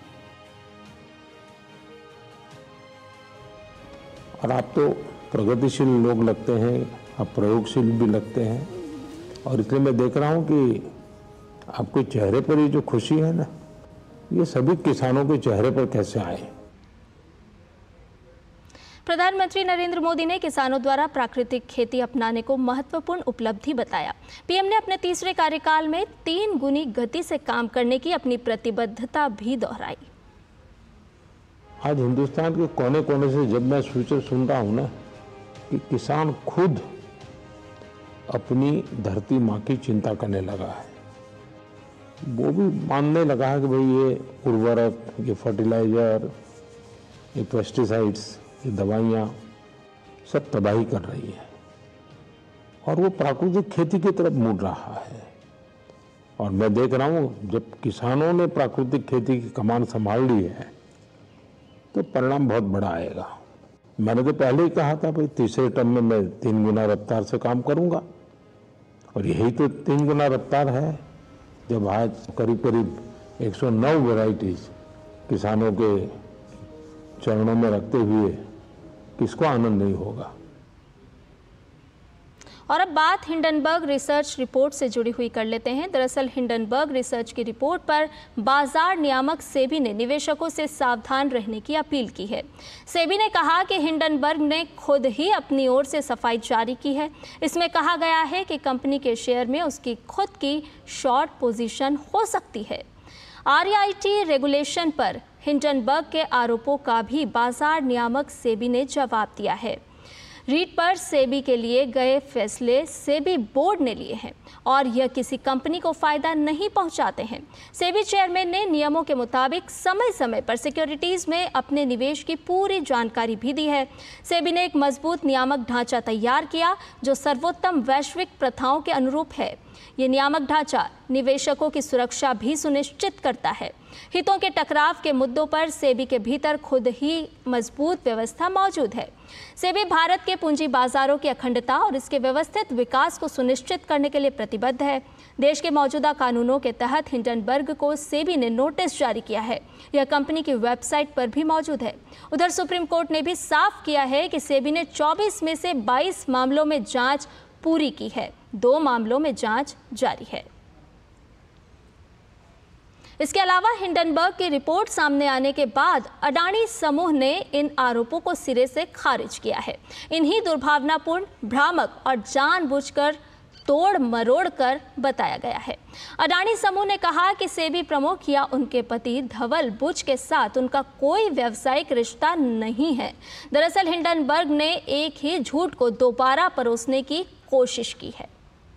और आप तो प्रगतिशील लोग लगते हैं, आप प्रयोगशील भी लगते हैं, और इसलिए मैं देख रहा हूं कि आपके चेहरे पर ये जो खुशी है ना, ये सभी किसानों के चेहरे पर कैसे आए। प्रधानमंत्री नरेंद्र मोदी ने किसानों द्वारा प्राकृतिक खेती अपनाने को महत्वपूर्ण उपलब्धि बताया। पीएम ने अपने तीसरे कार्यकाल में तीन गुनी गति से काम करने की अपनी प्रतिबद्धता भी दोहराई। आज हिंदुस्तान के कोने कोने से जब मैं सूचना सुन रहा हूं ना कि किसान खुद अपनी धरती माँ की चिंता करने लगा है, वो भी मानने लगा है कि भाई ये उर्वरक, ये फर्टिलाइजर, ये पेस्टिसाइड्स, ये दवाइयाँ सब तबाही कर रही है, और वो प्राकृतिक खेती की तरफ मुड़ रहा है। और मैं देख रहा हूँ जब किसानों ने प्राकृतिक खेती की कमान संभाल ली है तो परिणाम बहुत बड़ा आएगा। मैंने तो पहले ही कहा था भाई तीसरे टर्म में मैं तीन गुना रफ्तार से काम करूंगा, और यही तो तीन गुना रफ्तार है जब आज करीब करीब एक सौ नौ वैरायटीज किसानों के चरणों में रखते हुए किसको आनंद नहीं होगा। और अब बात हिंडनबर्ग रिसर्च रिपोर्ट से जुड़ी हुई कर लेते हैं। दरअसल हिंडनबर्ग रिसर्च की रिपोर्ट पर बाजार नियामक सेबी ने निवेशकों से सावधान रहने की अपील की है। सेबी ने कहा कि हिंडनबर्ग ने खुद ही अपनी ओर से सफाई जारी की है। इसमें कहा गया है कि कंपनी के शेयर में उसकी खुद की शॉर्ट पोजीशन हो सकती है। आरईआईटी रेगुलेशन पर हिंडनबर्ग के आरोपों का भी बाजार नियामक सेबी ने जवाब दिया है। रीट पर सेबी के लिए गए फैसले सेबी बोर्ड ने लिए हैं और यह किसी कंपनी को फायदा नहीं पहुंचाते हैं। सेबी चेयरमैन ने नियमों के मुताबिक समय समय पर सिक्योरिटीज में अपने निवेश की पूरी जानकारी भी दी है। सेबी ने एक मजबूत नियामक ढांचा तैयार किया जो सर्वोत्तम वैश्विक प्रथाओं के अनुरूप है। ये नियामक ढांचा निवेशकों की सुरक्षा भी सुनिश्चित करता है। हितों के टकराव के मुद्दों पर सेबी के भीतर खुद ही मजबूत व्यवस्था मौजूद है। सेबी भारत के पूंजी बाजारों की अखंडता और इसके व्यवस्थित विकास को सुनिश्चित करने के लिए प्रतिबद्ध है। देश के मौजूदा कानूनों के तहत हिंडनबर्ग को सेबी ने नोटिस जारी किया है। यह कंपनी की वेबसाइट पर भी मौजूद है। उधर सुप्रीम कोर्ट ने भी साफ किया है कि सेबी ने चौबीस में से बाईस मामलों में जांच पूरी की है। दो मामलों में जांच जारी है। इसके अलावा हिंडनबर्ग की रिपोर्ट सामने आने के बाद अडानी समूह ने इन आरोपों को सिरे से खारिज किया है। इन्हीं दुर्भावनापूर्ण, भ्रामक और जानबूझकर तोड़ मरोड़ कर बताया गया है। अडानी समूह ने कहा कि सेबी प्रमुख या उनके पति धवल बुच के साथ उनका कोई व्यावसायिक रिश्ता नहीं है। दरअसल हिंडनबर्ग ने एक ही झूठ को दोबारा परोसने की कोशिश की है।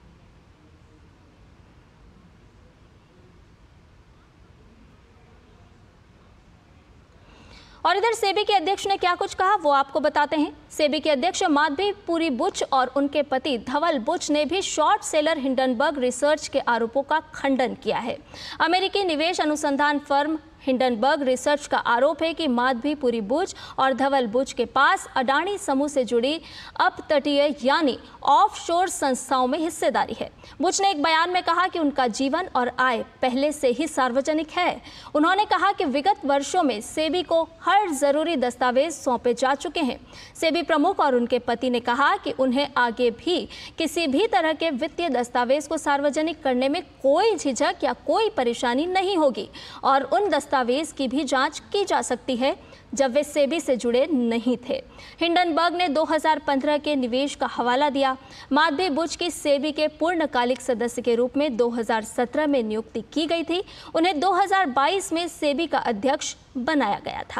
और इधर सेबी के अध्यक्ष ने क्या कुछ कहा वो आपको बताते हैं। सेबी के अध्यक्ष माधवीपुरी बुच और उनके पति धवल बुच ने भी शॉर्ट सेलर हिंडनबर्ग रिसर्च के आरोपों का खंडन किया है। अमेरिकी निवेश अनुसंधान फर्म हिंडनबर्ग रिसर्च का आरोप है कि माधवीपुरी बुच और धवल बुच के पास अडानी समूह से जुड़ी अपतटीय यानी ऑफशोर संस्थाओं में हिस्सेदारी है। बुच ने एक बयान में कहा कि उनका जीवन और आय पहले से ही सार्वजनिक है। उन्होंने कहा कि विगत वर्षों में सेबी को हर जरूरी दस्तावेज सौंपे जा चुके हैं। सेबी प्रमुख और उनके पति ने कहा कि उन्हें आगे भी किसी भी तरह के वित्तीय दस्तावेज को सार्वजनिक करने में कोई झिझक या कोई परेशानी नहीं होगी और उन दस्तावेज की भी जांच की जा सकती है जब वे सेबी से जुड़े नहीं थे। हिंडनबर्ग ने दो हज़ार पंद्रह के निवेश का हवाला दिया। माधवी बुच की सेबी के पूर्णकालिक सदस्य के रूप में दो हज़ार सत्रह में नियुक्ति की गई थी। उन्हें दो हज़ार बाईस में सेबी का अध्यक्ष बनाया गया था।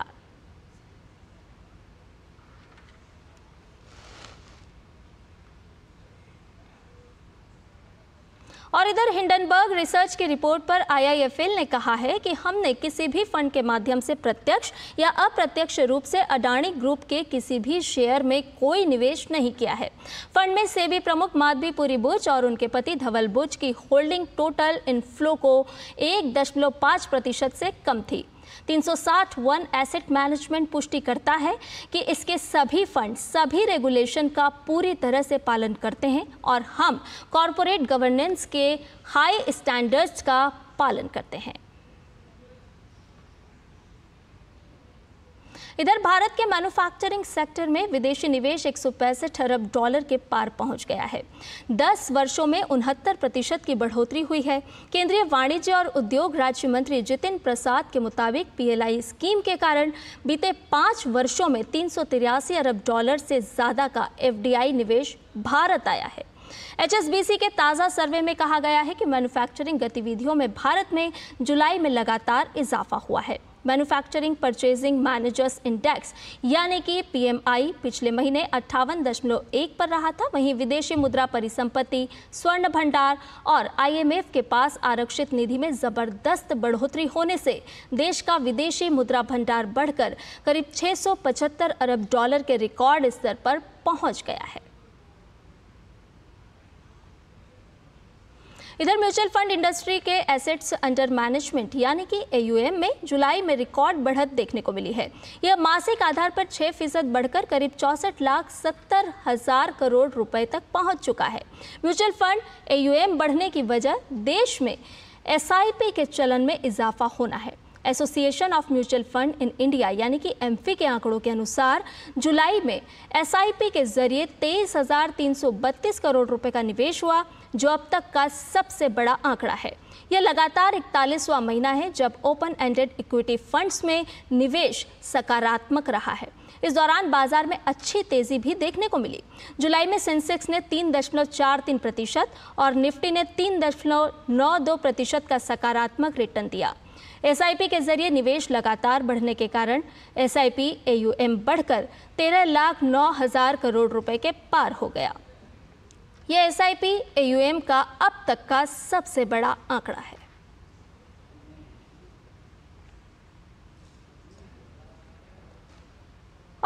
और इधर हिंडनबर्ग रिसर्च की रिपोर्ट पर आई आई एफ एल ने कहा है कि हमने किसी भी फंड के माध्यम से प्रत्यक्ष या अप्रत्यक्ष रूप से अडानी ग्रुप के किसी भी शेयर में कोई निवेश नहीं किया है। फंड में सेबी प्रमुख माधवीपुरी बुच और उनके पति धवल बुच की होल्डिंग टोटल इनफ्लो को एक दशमलव पाँच प्रतिशत से कम थी। तीन सौ साठ वन एसेट मैनेजमेंट पुष्टि करता है कि इसके सभी फंड सभी रेगुलेशन का पूरी तरह से पालन करते हैं और हम कॉरपोरेट गवर्नेंस के हाई स्टैंडर्ड्स का पालन करते हैं। इधर भारत के मैन्युफैक्चरिंग सेक्टर में विदेशी निवेश एक सौ पैंसठ अरब डॉलर के पार पहुंच गया है। दस वर्षों में उनहत्तर प्रतिशत की बढ़ोतरी हुई है। केंद्रीय वाणिज्य और उद्योग राज्य मंत्री जितिन प्रसाद के मुताबिक पी एल आई स्कीम के कारण बीते पाँच वर्षों में तीन सौ तिरासी अरब डॉलर से ज़्यादा का एफ डी आई निवेश भारत आया है। एच एस बी सी के ताज़ा सर्वे में कहा गया है कि मैन्युफैक्चरिंग गतिविधियों में भारत में जुलाई में लगातार इजाफा हुआ है। मैन्युफैक्चरिंग परचेजिंग मैनेजर्स इंडेक्स यानी कि पी एम आई पिछले महीने अट्ठावन दशमलव एक पर रहा था। वहीं विदेशी मुद्रा परिसंपत्ति, स्वर्ण भंडार और आई एम एफ के पास आरक्षित निधि में जबरदस्त बढ़ोतरी होने से देश का विदेशी मुद्रा भंडार बढ़कर करीब छह सौ पचहत्तर अरब डॉलर के रिकॉर्ड स्तर पर पहुंच गया है। इधर म्यूचुअल फंड इंडस्ट्री के एसेट्स अंडर मैनेजमेंट यानी कि ए यू एम में जुलाई में रिकॉर्ड बढ़त देखने को मिली है। यह मासिक आधार पर छह फीसद बढ़कर करीब चौसठ लाख सत्तर हजार करोड़ रुपए तक पहुंच चुका है। Mutual fund A U M बढ़ने की वजह देश में एस आई पी के चलन में इजाफा होना है। Association of mutual fund in India यानी कि एम एफ आई के आंकड़ों के अनुसार जुलाई में एस आई पी के जरिए तेईस हजार तीन सौ बत्तीस करोड़ रुपए का निवेश हुआ, जो अब तक का सबसे बड़ा आंकड़ा है। यह लगातार इकतालीसवां महीना है जब ओपन एंडेड इक्विटी फंड्स में निवेश सकारात्मक रहा है। इस दौरान बाजार में अच्छी तेजी भी देखने को मिली। जुलाई में सेंसेक्स ने तीन दशमलव चार तीन प्रतिशत और निफ्टी ने तीन दशमलव नौ दो प्रतिशत का सकारात्मक रिटर्न दिया। एस आई पी के जरिए निवेश लगातार बढ़ने के कारण S I P A U M बढ़कर तेरह लाख नौ हजार करोड़ रुपए के पार हो गया। यह S I P A U M का अब तक का सबसे बड़ा आंकड़ा है।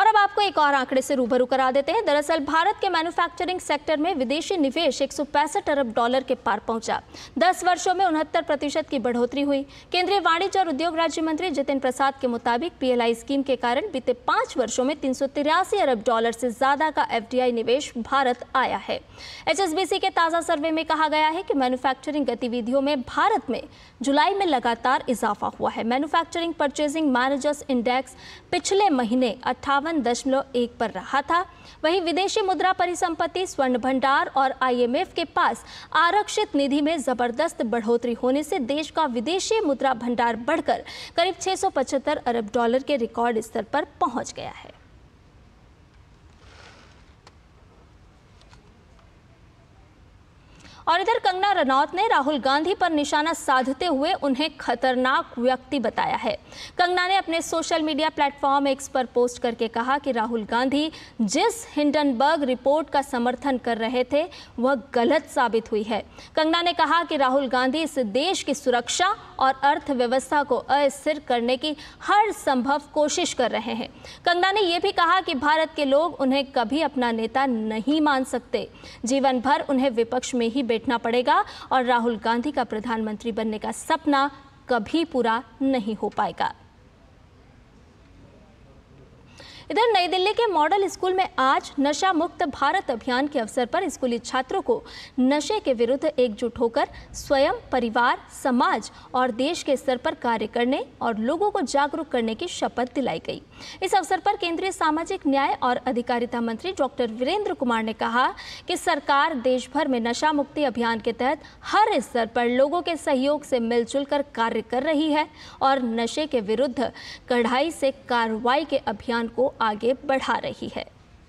और अब आपको एक और आंकड़े से रूबरू करा देते हैं। दरअसल भारत के मैन्युफैक्चरिंग सेक्टर में विदेशी निवेश एक सौ पैंसठ अरब डॉलर के पार पहुंचा। दस वर्षों में उनहत्तर प्रतिशत की बढ़ोतरी हुई। केंद्रीय वाणिज्य और उद्योग राज्य मंत्री जितेंद्र प्रसाद के मुताबिक पीएलआई स्कीम के कारण बीते पांच वर्षों में तीन सौ तिरासी अरब डॉलर से ज्यादा का एफडीआई निवेश भारत आया है। एचएसबीसी के ताजा सर्वे में कहा गया है कि मैन्युफैक्चरिंग गतिविधियों में भारत में जुलाई में लगातार इजाफा हुआ है। मैन्युफैक्चरिंग परचेजिंग मैनेजर्स इंडेक्स पिछले महीने अट्ठावन दशमलव एक पर रहा था। वहीं विदेशी मुद्रा परिसंपत्ति, स्वर्ण भंडार और आईएमएफ के पास आरक्षित निधि में जबरदस्त बढ़ोतरी होने से देश का विदेशी मुद्रा भंडार बढ़कर करीब छह सौ पचहत्तर अरब डॉलर के रिकॉर्ड स्तर पर पहुंच गया है। और इधर कंगना रनौत ने राहुल गांधी पर निशाना साधते हुए उन्हें खतरनाक व्यक्ति बताया है। कंगना ने अपने सोशल मीडिया प्लेटफॉर्म एक्स पर पोस्ट करके कहा कि राहुल गांधी जिस हिंडनबर्ग रिपोर्ट का समर्थन कर रहे थे वह गलत साबित हुई है। कंगना ने कहा कि राहुल गांधी इस देश की सुरक्षा और अर्थव्यवस्था को अस्थिर करने की हर संभव कोशिश कर रहे हैं। कंगना ने यह भी कहा कि भारत के लोग उन्हें कभी अपना नेता नहीं मान सकते। जीवन भर उन्हें विपक्ष में ही बैठना पड़ेगा और राहुल गांधी का प्रधानमंत्री बनने का सपना कभी पूरा नहीं हो पाएगा। इधर नई दिल्ली के मॉडल स्कूल में आज नशा मुक्त भारत अभियान के अवसर पर स्कूली छात्रों को नशे के विरुद्ध एकजुट होकर स्वयं, परिवार, समाज और देश के स्तर पर कार्य करने और लोगों को जागरूक करने की शपथ दिलाई गई। इस अवसर पर केंद्रीय सामाजिक न्याय और अधिकारिता मंत्री डॉक्टर वीरेंद्र कुमार ने कहा कि सरकार देश भर में नशा मुक्ति अभियान के तहत हर स्तर पर लोगों के सहयोग से मिलजुल कर कार्य कर रही है और नशे के विरुद्ध कड़ाई से कार्रवाई के अभियान को आगे बढ़ा रही है।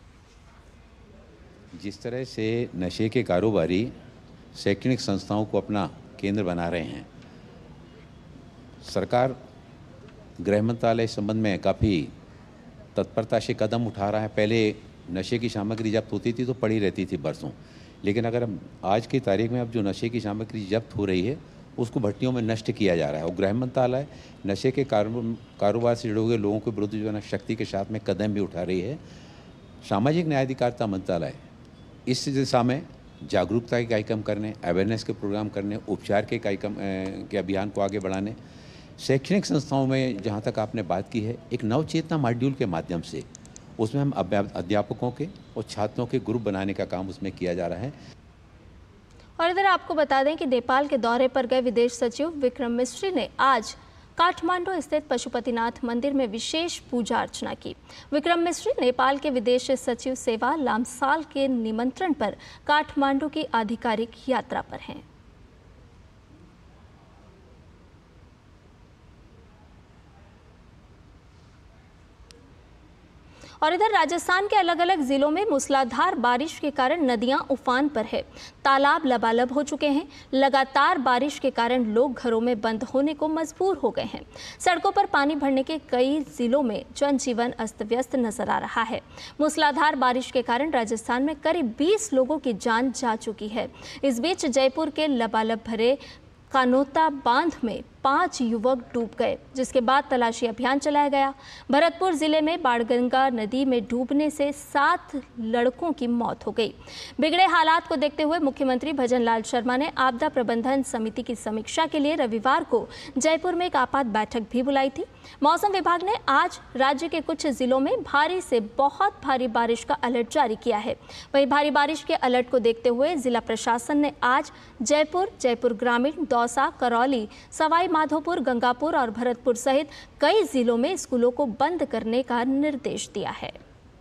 जिस तरह से नशे के कारोबारी शैक्षणिक संस्थाओं को अपना केंद्र बना रहे हैं, सरकार गृह मंत्रालय इस संबंध में काफ़ी तत्परता से कदम उठा रहा है। पहले नशे की सामग्री जब्त होती थी तो पड़ी रहती थी बरसों, लेकिन अगर हम आज की तारीख में अब जो नशे की सामग्री जब्त हो रही है उसको भट्टियों में नष्ट किया जा रहा है। और गृह मंत्रालय नशे के कारोबार से जुड़े हुए लोगों के विरुद्ध जो है शक्ति के साथ में कदम भी उठा रही है। सामाजिक न्याय अधिकारिता मंत्रालय इस दिशा में जागरूकता के कार्यक्रम करने, अवेयरनेस के प्रोग्राम करने, उपचार के कार्यक्रम के अभियान को आगे बढ़ाने, शैक्षणिक संस्थाओं में जहाँ तक आपने बात की है एक नवचेतना मॉड्यूल के माध्यम से उसमें हम अध्यापकों के और छात्रों के ग्रुप बनाने का काम उसमें किया जा रहा है। और इधर आपको बता दें कि नेपाल के दौरे पर गए विदेश सचिव विक्रम मिश्री ने आज काठमांडू स्थित पशुपतिनाथ मंदिर में विशेष पूजा अर्चना की। विक्रम मिश्री नेपाल के विदेश सचिव सेवा लामसाल के निमंत्रण पर काठमांडू की आधिकारिक यात्रा पर हैं। और इधर राजस्थान के अलग अलग जिलों में मूसलाधार बारिश के कारण नदियां उफान पर है। तालाब लबालब हो चुके हैं। लगातार बारिश के कारण लोग घरों में बंद होने को मजबूर हो गए हैं। सड़कों पर पानी भरने के कई जिलों में जनजीवन अस्त व्यस्त नजर आ रहा है। मूसलाधार बारिश के कारण राजस्थान में करीब बीस लोगों की जान जा चुकी है। इस बीच जयपुर के लबालब भरे कानोता बांध में पांच युवक डूब गए, जिसके बाद तलाशी अभियान चलाया गया। भरतपुर जिले में बाणगंगा नदी में डूबने से सात लड़कों की मौत हो गई। बिगड़े हालात को देखते हुए मुख्यमंत्री भजनलाल शर्मा ने आपदा प्रबंधन समिति की समीक्षा के लिए रविवार को जयपुर में एक आपात बैठक भी बुलाई थी। मौसम विभाग ने आज राज्य के कुछ जिलों में भारी से बहुत भारी बारिश का अलर्ट जारी किया है। वहीं भारी बारिश के अलर्ट को देखते हुए जिला प्रशासन ने आज जयपुर, जयपुर ग्रामीण, दौसा, करौली, सवाई माधोपुर, गंगापुर और भरतपुर सहित कई जिलों में स्कूलों को बंद करने का निर्देश दिया है।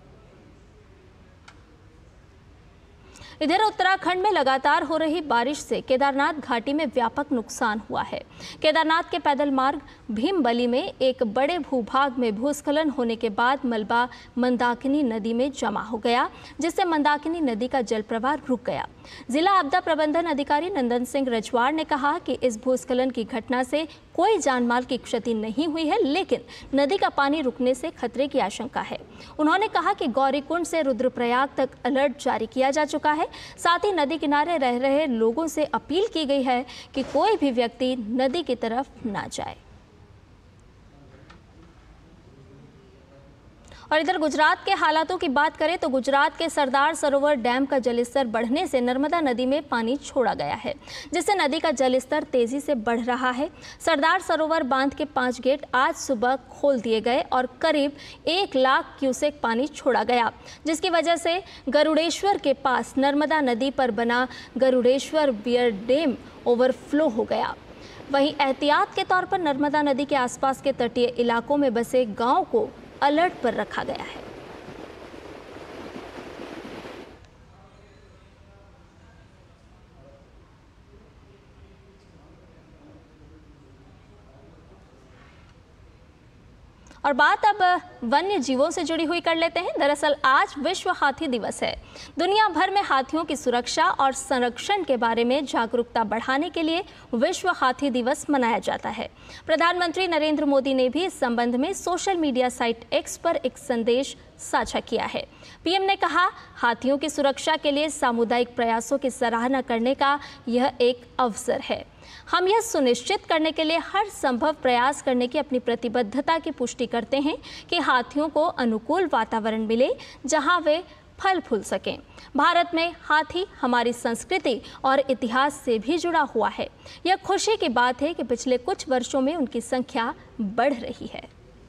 इधर उत्तराखंड में लगातार हो रही बारिश से केदारनाथ घाटी में व्यापक नुकसान हुआ है। केदारनाथ के पैदल मार्ग भीमबली में एक बड़े भूभाग में भूस्खलन होने के बाद मलबा मंदाकिनी नदी में जमा हो गया, जिससे मंदाकिनी नदी का जल प्रवाह रुक गया। जिला आपदा प्रबंधन अधिकारी नंदन सिंह रजवाड़ ने कहा कि इस भूस्खलन की घटना से कोई जानमाल की क्षति नहीं हुई है, लेकिन नदी का पानी रुकने से खतरे की आशंका है। उन्होंने कहा कि गौरीकुंड से रुद्रप्रयाग तक अलर्ट जारी किया जा चुका है। साथ ही नदी किनारे रह रहे लोगों से अपील की गई है कि कोई भी व्यक्ति नदी की तरफ ना जाए। और इधर गुजरात के हालातों की बात करें तो गुजरात के सरदार सरोवर डैम का जलस्तर बढ़ने से नर्मदा नदी में पानी छोड़ा गया है, जिससे नदी का जलस्तर तेजी से बढ़ रहा है। सरदार सरोवर बांध के पांच गेट आज सुबह खोल दिए गए और करीब एक लाख क्यूसेक पानी छोड़ा गया, जिसकी वजह से गरुड़ेश्वर के पास नर्मदा नदी पर बना गरुड़ेश्वर बियर डैम ओवरफ्लो हो गया। वहीं एहतियात के तौर पर नर्मदा नदी के आसपास के तटीय इलाकों में बसे गांव को अलर्ट पर रखा गया है। और बात अब वन्य जीवों से जुड़ी हुई कर लेते हैं। दरअसल आज विश्व हाथी दिवस है। दुनिया भर में हाथियों की सुरक्षा और संरक्षण के बारे में जागरूकता बढ़ाने के लिए विश्व हाथी दिवस मनाया जाता है। प्रधानमंत्री नरेंद्र मोदी ने भी इस संबंध में सोशल मीडिया साइट एक्स पर एक संदेश साझा किया है। पीएम ने कहा, हाथियों की सुरक्षा के लिए सामुदायिक प्रयासों की सराहना करने का यह एक अवसर है। हम यह सुनिश्चित करने के लिए हर संभव प्रयास करने की अपनी प्रतिबद्धता की पुष्टि करते हैं कि हाथियों को अनुकूल वातावरण मिले जहां वे फल फूल सकें। भारत में हाथी हमारी संस्कृति और इतिहास से भी जुड़ा हुआ है। यह खुशी की बात है कि पिछले कुछ वर्षों में उनकी संख्या बढ़ रही है।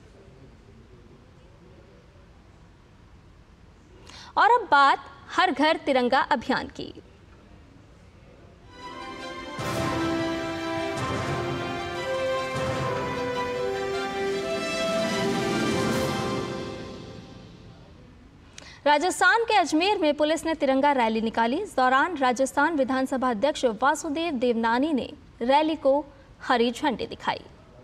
और अब बात हर घर तिरंगा अभियान की। राजस्थान के अजमेर में पुलिस ने तिरंगा रैली निकाली। इस दौरान राजस्थान विधानसभा अध्यक्ष वासुदेव देवनानी ने रैली को हरी झंडी दिखाई।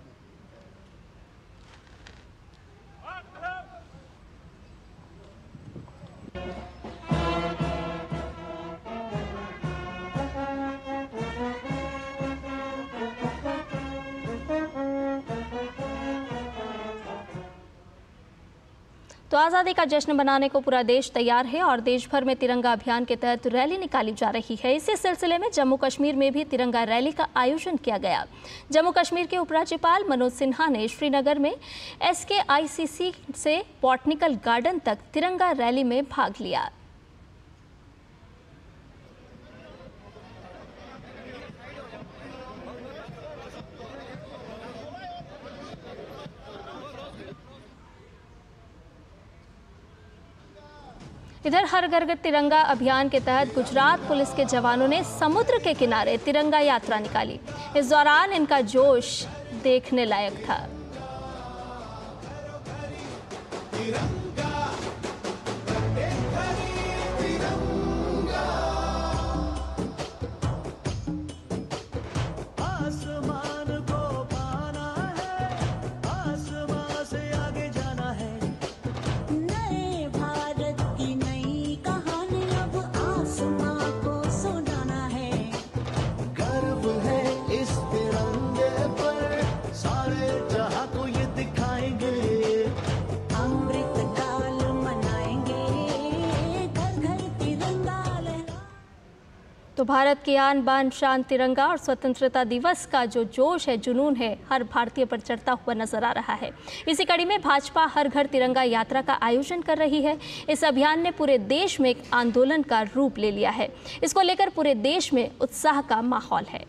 तो आज़ादी का जश्न मनाने को पूरा देश तैयार है और देश भर में तिरंगा अभियान के तहत रैली निकाली जा रही है। इसी सिलसिले में जम्मू कश्मीर में भी तिरंगा रैली का आयोजन किया गया। जम्मू कश्मीर के उपराज्यपाल मनोज सिन्हा ने श्रीनगर में एस के आई सी सी से बॉटनिकल गार्डन तक तिरंगा रैली में भाग लिया। इधर हर घर तिरंगा अभियान के तहत गुजरात पुलिस के जवानों ने समुद्र के किनारे तिरंगा यात्रा निकाली। इस दौरान इनका जोश देखने लायक था। तो भारत की आन बान शान तिरंगा और स्वतंत्रता दिवस का जो जोश है, जुनून है, हर भारतीय पर चढ़ता हुआ नजर आ रहा है। इसी कड़ी में भाजपा हर घर तिरंगा यात्रा का आयोजन कर रही है। इस अभियान ने पूरे देश में एक आंदोलन का रूप ले लिया है। इसको लेकर पूरे देश में उत्साह का माहौल है।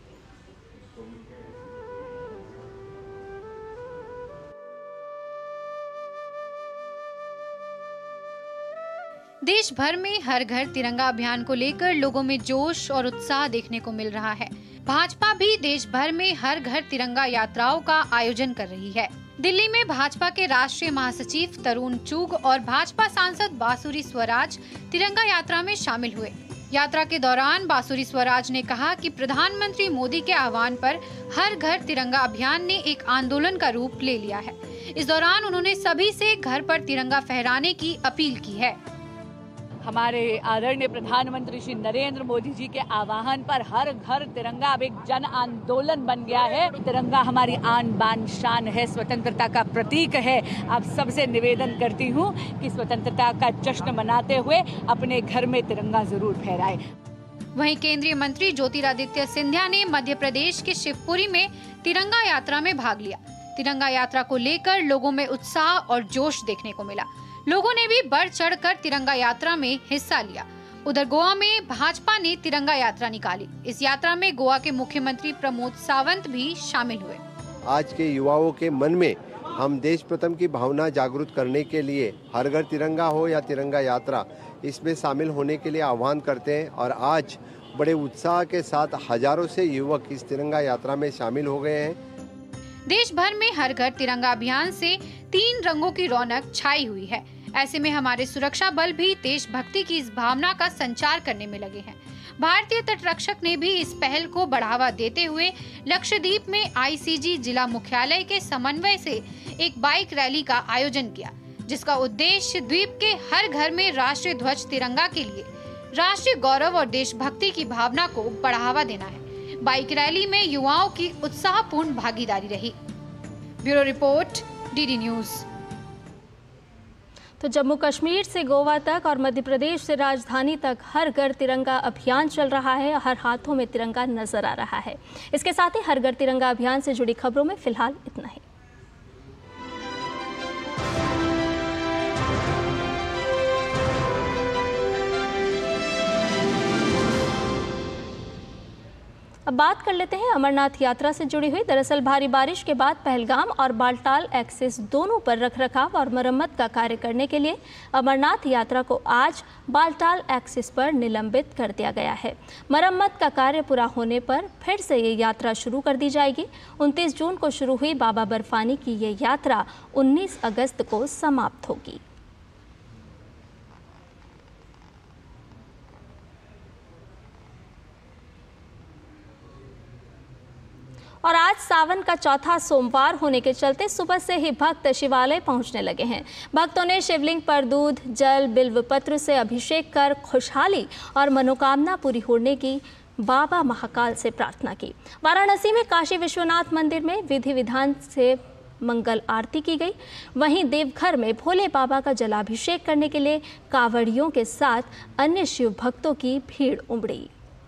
देश भर में हर घर तिरंगा अभियान को लेकर लोगों में जोश और उत्साह देखने को मिल रहा है। भाजपा भी देश भर में हर घर तिरंगा यात्राओं का आयोजन कर रही है। दिल्ली में भाजपा के राष्ट्रीय महासचिव तरुण चुग और भाजपा सांसद बांसुरी स्वराज तिरंगा यात्रा में शामिल हुए। यात्रा के दौरान बांसुरी स्वराज ने कहा कि प्रधानमंत्री मोदी के आह्वान पर हर घर तिरंगा अभियान ने एक आंदोलन का रूप ले लिया है। इस दौरान उन्होंने सभी से घर पर तिरंगा फहराने की अपील की है। हमारे आदरणीय प्रधानमंत्री श्री नरेंद्र मोदी जी के आह्वान पर हर घर तिरंगा अब एक जन आंदोलन बन गया है। तिरंगा हमारी आन बान शान है, स्वतंत्रता का प्रतीक है। आप सबसे निवेदन करती हूँ कि स्वतंत्रता का जश्न मनाते हुए अपने घर में तिरंगा जरूर फहराए। वहीं केंद्रीय मंत्री ज्योतिरादित्य सिंधिया ने मध्य प्रदेश के शिवपुरी में तिरंगा यात्रा में भाग लिया। तिरंगा यात्रा को लेकर लोगों में उत्साह और जोश देखने को मिला। लोगों ने भी बढ़ चढ़कर तिरंगा यात्रा में हिस्सा लिया। उधर गोवा में भाजपा ने तिरंगा यात्रा निकाली। इस यात्रा में गोवा के मुख्यमंत्री प्रमोद सावंत भी शामिल हुए। आज के युवाओं के मन में हम देश प्रथम की भावना जागृत करने के लिए हर घर तिरंगा हो या तिरंगा यात्रा, इसमें शामिल होने के लिए आह्वान करते हैं और आज बड़े उत्साह के साथ हजारों से युवक इस तिरंगा यात्रा में शामिल हो गए हैं। देश भर में हर घर तिरंगा अभियान से तीन रंगों की रौनक छाई हुई है। ऐसे में हमारे सुरक्षा बल भी देशभक्ति की इस भावना का संचार करने में लगे हैं। भारतीय तट रक्षक ने भी इस पहल को बढ़ावा देते हुए लक्षद्वीप में आईसीजी जिला मुख्यालय के समन्वय से एक बाइक रैली का आयोजन किया, जिसका उद्देश्य द्वीप के हर घर में राष्ट्रीय ध्वज तिरंगा के लिए राष्ट्रीय गौरव और देशभक्ति की भावना को बढ़ावा देना है। बाइक रैली में युवाओं की उत्साहपूर्ण भागीदारी रही। Bureau report, DD news. तो जम्मू कश्मीर से गोवा तक और मध्य प्रदेश से राजधानी तक हर घर तिरंगा अभियान चल रहा है। हर हाथों में तिरंगा नजर आ रहा है। इसके साथ ही हर घर तिरंगा अभियान से जुड़ी खबरों में फिलहाल इतना ही। अब बात कर लेते हैं अमरनाथ यात्रा से जुड़ी हुई। दरअसल भारी बारिश के बाद पहलगाम और बालटाल एक्सेस दोनों पर रखरखाव और मरम्मत का कार्य करने के लिए अमरनाथ यात्रा को आज बालटाल एक्सेस पर निलंबित कर दिया गया है। मरम्मत का कार्य पूरा होने पर फिर से ये यात्रा शुरू कर दी जाएगी। उनतीस जून को शुरू हुई बाबा बर्फानी की ये यात्रा उन्नीस अगस्त को समाप्त होगी। और आज सावन का चौथा सोमवार होने के चलते सुबह से ही भक्त शिवालय पहुंचने लगे हैं। भक्तों ने शिवलिंग पर दूध, जल, बिल्व पत्र से अभिषेक कर खुशहाली और मनोकामना पूरी होने की बाबा महाकाल से प्रार्थना की। वाराणसी में काशी विश्वनाथ मंदिर में विधि विधान से मंगल आरती की गई। वहीं देवघर में भोले बाबा का जलाभिषेक करने के लिए कांवड़ियों के साथ अन्य शिव भक्तों की भीड़ उमड़ी।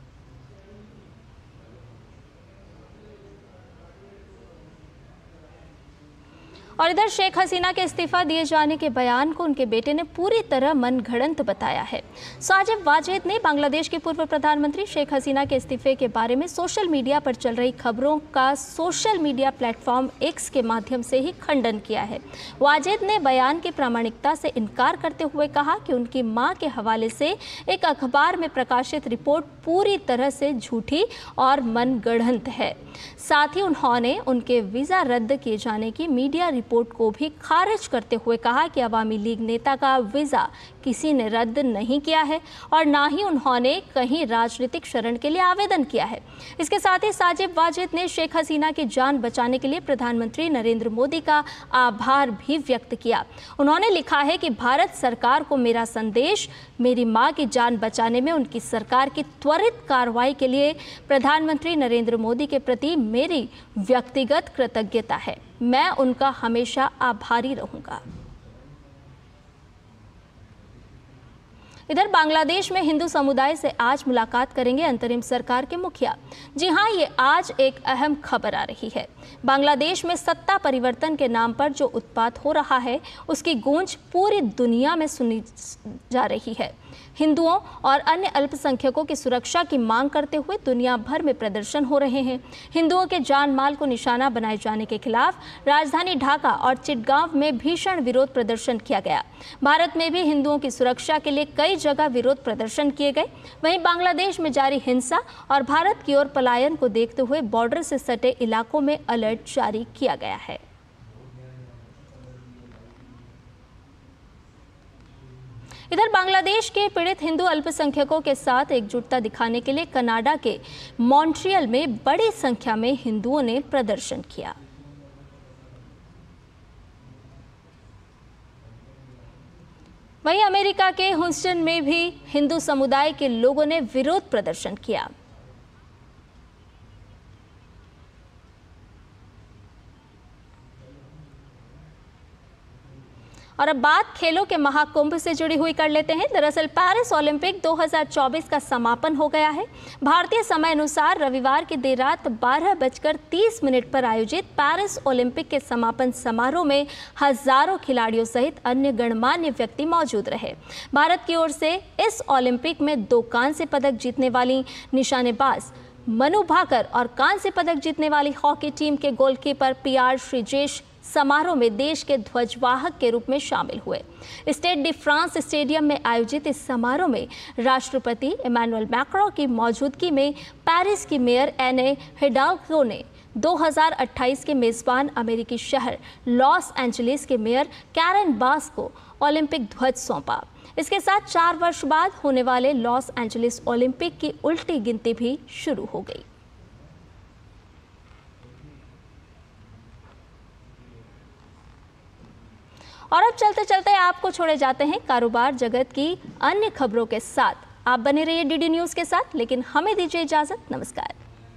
और इधर शेख हसीना के इस्तीफा दिए जाने के बयान को उनके बेटे ने पूरी तरह मनगढ़ंत बताया है। साजिद वाजिद ने बांग्लादेश के पूर्व प्रधानमंत्री शेख हसीना के इस्तीफे के बारे में सोशल मीडिया पर चल रही खबरों का सोशल मीडिया प्लेटफॉर्म एक्स के माध्यम से ही खंडन किया है। वाजिद ने बयान की प्रामाणिकता से इनकार करते हुए कहा कि उनकी मां के हवाले से एक अखबार में प्रकाशित रिपोर्ट पूरी तरह से झूठी और मनगढ़ंत है। साथ ही उन्होंने उनके वीज़ा रद्द किए जाने की मीडिया रिपोर्ट को भी खारिज करते हुए कहा कि अवामी लीग नेता का वीज़ा किसी ने रद्द नहीं किया है और ना ही उन्होंने कहीं राजनीतिक शरण के लिए आवेदन किया है। इसके साथ ही साजिद वाजिद ने शेख हसीना की जान बचाने के लिए प्रधानमंत्री नरेंद्र मोदी का आभार भी व्यक्त किया। उन्होंने लिखा है कि भारत सरकार को मेरा संदेश, मेरी मां की जान बचाने में उनकी सरकार की त्वरित कार्रवाई के लिए प्रधानमंत्री नरेंद्र मोदी के प्रति मेरी व्यक्तिगत कृतज्ञता है। मैं उनका हमेशा आभारी रहूंगा। इधर बांग्लादेश में हिंदू समुदाय से आज मुलाकात करेंगे अंतरिम सरकार के मुखिया। जी हां, ये आज एक अहम खबर आ रही है। बांग्लादेश में सत्ता परिवर्तन के नाम पर जो उत्पात हो रहा है, उसकी गूंज पूरी दुनिया में सुनी जा रही है। हिंदुओं और अन्य अल्पसंख्यकों की सुरक्षा की मांग करते हुए दुनिया भर में प्रदर्शन हो रहे हैं। हिंदुओं के जान माल को निशाना बनाए जाने के खिलाफ राजधानी ढाका और चिटगांव में भीषण विरोध प्रदर्शन किया गया। भारत में भी हिंदुओं की सुरक्षा के लिए कई जगह विरोध प्रदर्शन किए गए। वहीं बांग्लादेश में जारी हिंसा और भारत की ओर पलायन को देखते हुए बॉर्डर से सटे इलाकों में अलर्ट जारी किया गया है। इधर बांग्लादेश के पीड़ित हिंदू अल्पसंख्यकों के साथ एकजुटता दिखाने के लिए कनाडा के मॉन्ट्रियल में बड़ी संख्या में हिंदुओं ने प्रदर्शन किया। वहीं अमेरिका के ह्यूस्टन में भी हिंदू समुदाय के लोगों ने विरोध प्रदर्शन किया। और अब बात खेलों के महाकुंभ से जुड़ी हुई कर लेते हैं। दरअसल पेरिस ओलंपिक दो हज़ार चौबीस का समापन हो गया है। भारतीय समय अनुसार रविवार की देर रात बारह बजकर तीस मिनट पर आयोजित पेरिस ओलंपिक के समापन समारोह में हजारों खिलाड़ियों सहित अन्य गणमान्य व्यक्ति मौजूद रहे। भारत की ओर से इस ओलंपिक में दो कांस्य पदक जीतने वाली निशानेबाज मनु भाकर और कांस्य पदक जीतने वाली हॉकी टीम के गोलकीपर पी आर श्रीजेश समारोह में देश के ध्वजवाहक के रूप में शामिल हुए। स्टेड डी फ्रांस स्टेडियम में आयोजित इस समारोह में राष्ट्रपति इमैनुअल मैक्रों की मौजूदगी में पेरिस की मेयर एने हिडाल्गो ने दो हज़ार अट्ठाईस के मेजबान अमेरिकी शहर लॉस एंजलिस के मेयर कैरन बास को ओलंपिक ध्वज सौंपा। इसके साथ चार वर्ष बाद होने वाले लॉस एंजलिस ओलंपिक की उल्टी गिनती भी शुरू हो गई। और अब चलते चलते आपको छोड़े जाते हैं कारोबार जगत की अन्य खबरों के साथ। आप बने रहिए डीडी न्यूज के साथ, लेकिन हमें दीजिए इजाजत। नमस्कार।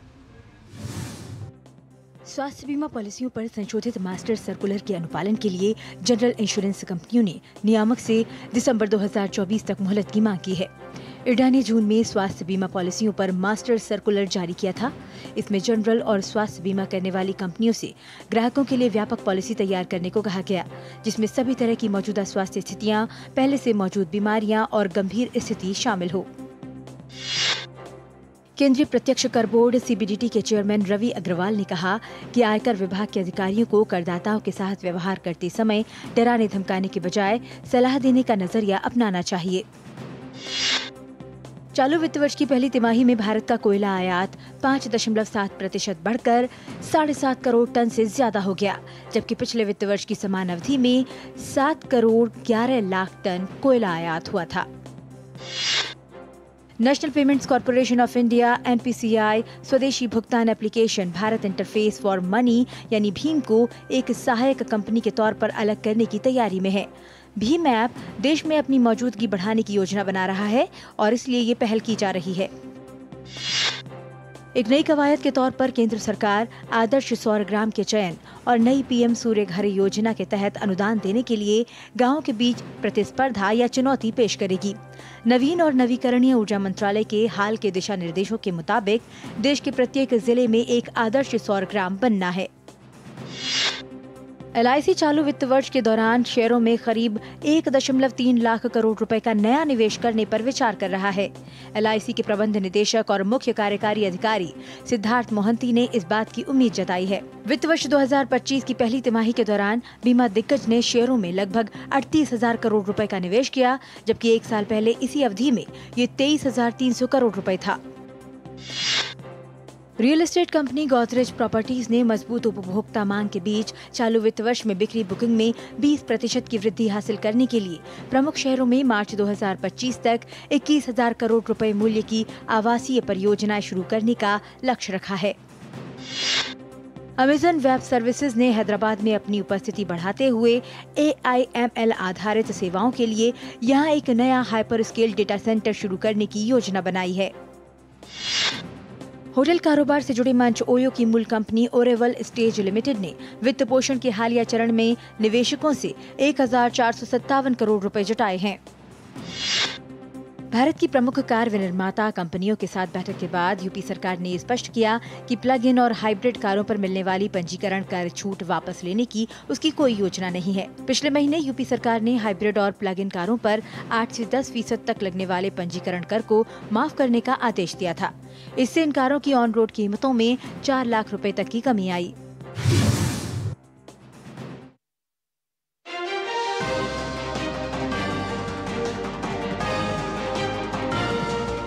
स्वास्थ्य बीमा पॉलिसियों पर संशोधित मास्टर सर्कुलर के अनुपालन के लिए जनरल इंश्योरेंस कंपनियों ने नियामक से दिसंबर दो हज़ार चौबीस तक मोहलत की मांग की है। इरडा ने जून में स्वास्थ्य बीमा पॉलिसियों पर मास्टर सर्कुलर जारी किया था। इसमें जनरल और स्वास्थ्य बीमा करने वाली कंपनियों से ग्राहकों के लिए व्यापक पॉलिसी तैयार करने को कहा गया, जिसमें सभी तरह की मौजूदा स्वास्थ्य स्थितियां, पहले से मौजूद बीमारियां और गंभीर स्थिति शामिल हो। केंद्रीय प्रत्यक्ष कर board C B D T के चेयरमैन रवि अग्रवाल ने कहा कि आयकर विभाग के अधिकारियों को करदाताओं के साथ व्यवहार करते समय डराने धमकाने के बजाय सलाह देने का नजरिया अपनाना चाहिए। चालू वित्त वर्ष की पहली तिमाही में भारत का कोयला आयात पाँच दशमलव सात प्रतिशत बढ़कर साढ़े सात करोड़ टन से ज्यादा हो गया, जबकि पिछले वित्त वर्ष की समान अवधि में सात करोड़ ग्यारह लाख टन कोयला आयात हुआ था। National payments corporation of India N P C I स्वदेशी भुगतान application Bharat interface for money यानी भीम को एक सहायक कंपनी के तौर पर अलग करने की तैयारी में है। भीम ऐप देश में अपनी मौजूदगी बढ़ाने की योजना बना रहा है और इसलिए ये पहल की जा रही है। एक नई कवायद के तौर पर केंद्र सरकार आदर्श सौर ग्राम के चयन और नई पी एम सूर्य घर योजना के तहत अनुदान देने के लिए गांवों के बीच प्रतिस्पर्धा या चुनौती पेश करेगी। नवीन और नवीकरणीय ऊर्जा मंत्रालय के हाल के दिशा निर्देशों के मुताबिक देश के प्रत्येक जिले में एक आदर्श सौर ग्राम बनना है। एल आई सी चालू वित्त वर्ष के दौरान शेयरों में करीब एक दशमलव तीन लाख करोड़ रुपए का नया निवेश करने पर विचार कर रहा है। एल आई सी के प्रबंध निदेशक और मुख्य कार्यकारी अधिकारी सिद्धार्थ मोहंती ने इस बात की उम्मीद जताई है। वित्त वर्ष दो हज़ार पच्चीस की पहली तिमाही के दौरान बीमा दिग्गज ने शेयरों में लगभग अड़तीस हजार करोड़ रुपए का निवेश किया, जबकि एक साल पहले इसी अवधि में ये तेईस हजार तीन सौ करोड़ रुपए था। Real estate company Godrej properties ने मजबूत उपभोक्ता मांग के बीच चालू वित्त वर्ष में बिक्री बुकिंग में बीस प्रतिशत की वृद्धि हासिल करने के लिए प्रमुख शहरों में मार्च दो हज़ार पच्चीस तक इक्कीस हजार करोड़ रुपए मूल्य की आवासीय परियोजनाएं शुरू करने का लक्ष्य रखा है। अमेजन वेब सर्विसेज ने हैदराबाद में अपनी उपस्थिति बढ़ाते हुए ए आई एम एल आधारित सेवाओं के लिए यहां एक नया हाइपर स्केल डेटा सेंटर शुरू करने की योजना बनाई है। होटल कारोबार से जुड़े मंच ओयो की मूल कंपनी ओरेवल स्टेज लिमिटेड ने वित्त पोषण के हालिया चरण में निवेशकों से एक हजार चार सौ सत्तावन करोड़ रुपए जुटाए हैं। भारत की प्रमुख कार विनिर्माता कंपनियों के साथ बैठक के बाद यूपी सरकार ने स्पष्ट किया कि प्लग इन और हाइब्रिड कारों पर मिलने वाली पंजीकरण कर छूट वापस लेने की उसकी कोई योजना नहीं है। पिछले महीने यूपी सरकार ने हाइब्रिड और प्लग इन कारों पर आठ से दस फीसद तक लगने वाले पंजीकरण कर को माफ करने का आदेश दिया था। इससे इन कारों की ऑन रोड कीमतों में चार लाख रुपए तक की कमी आई।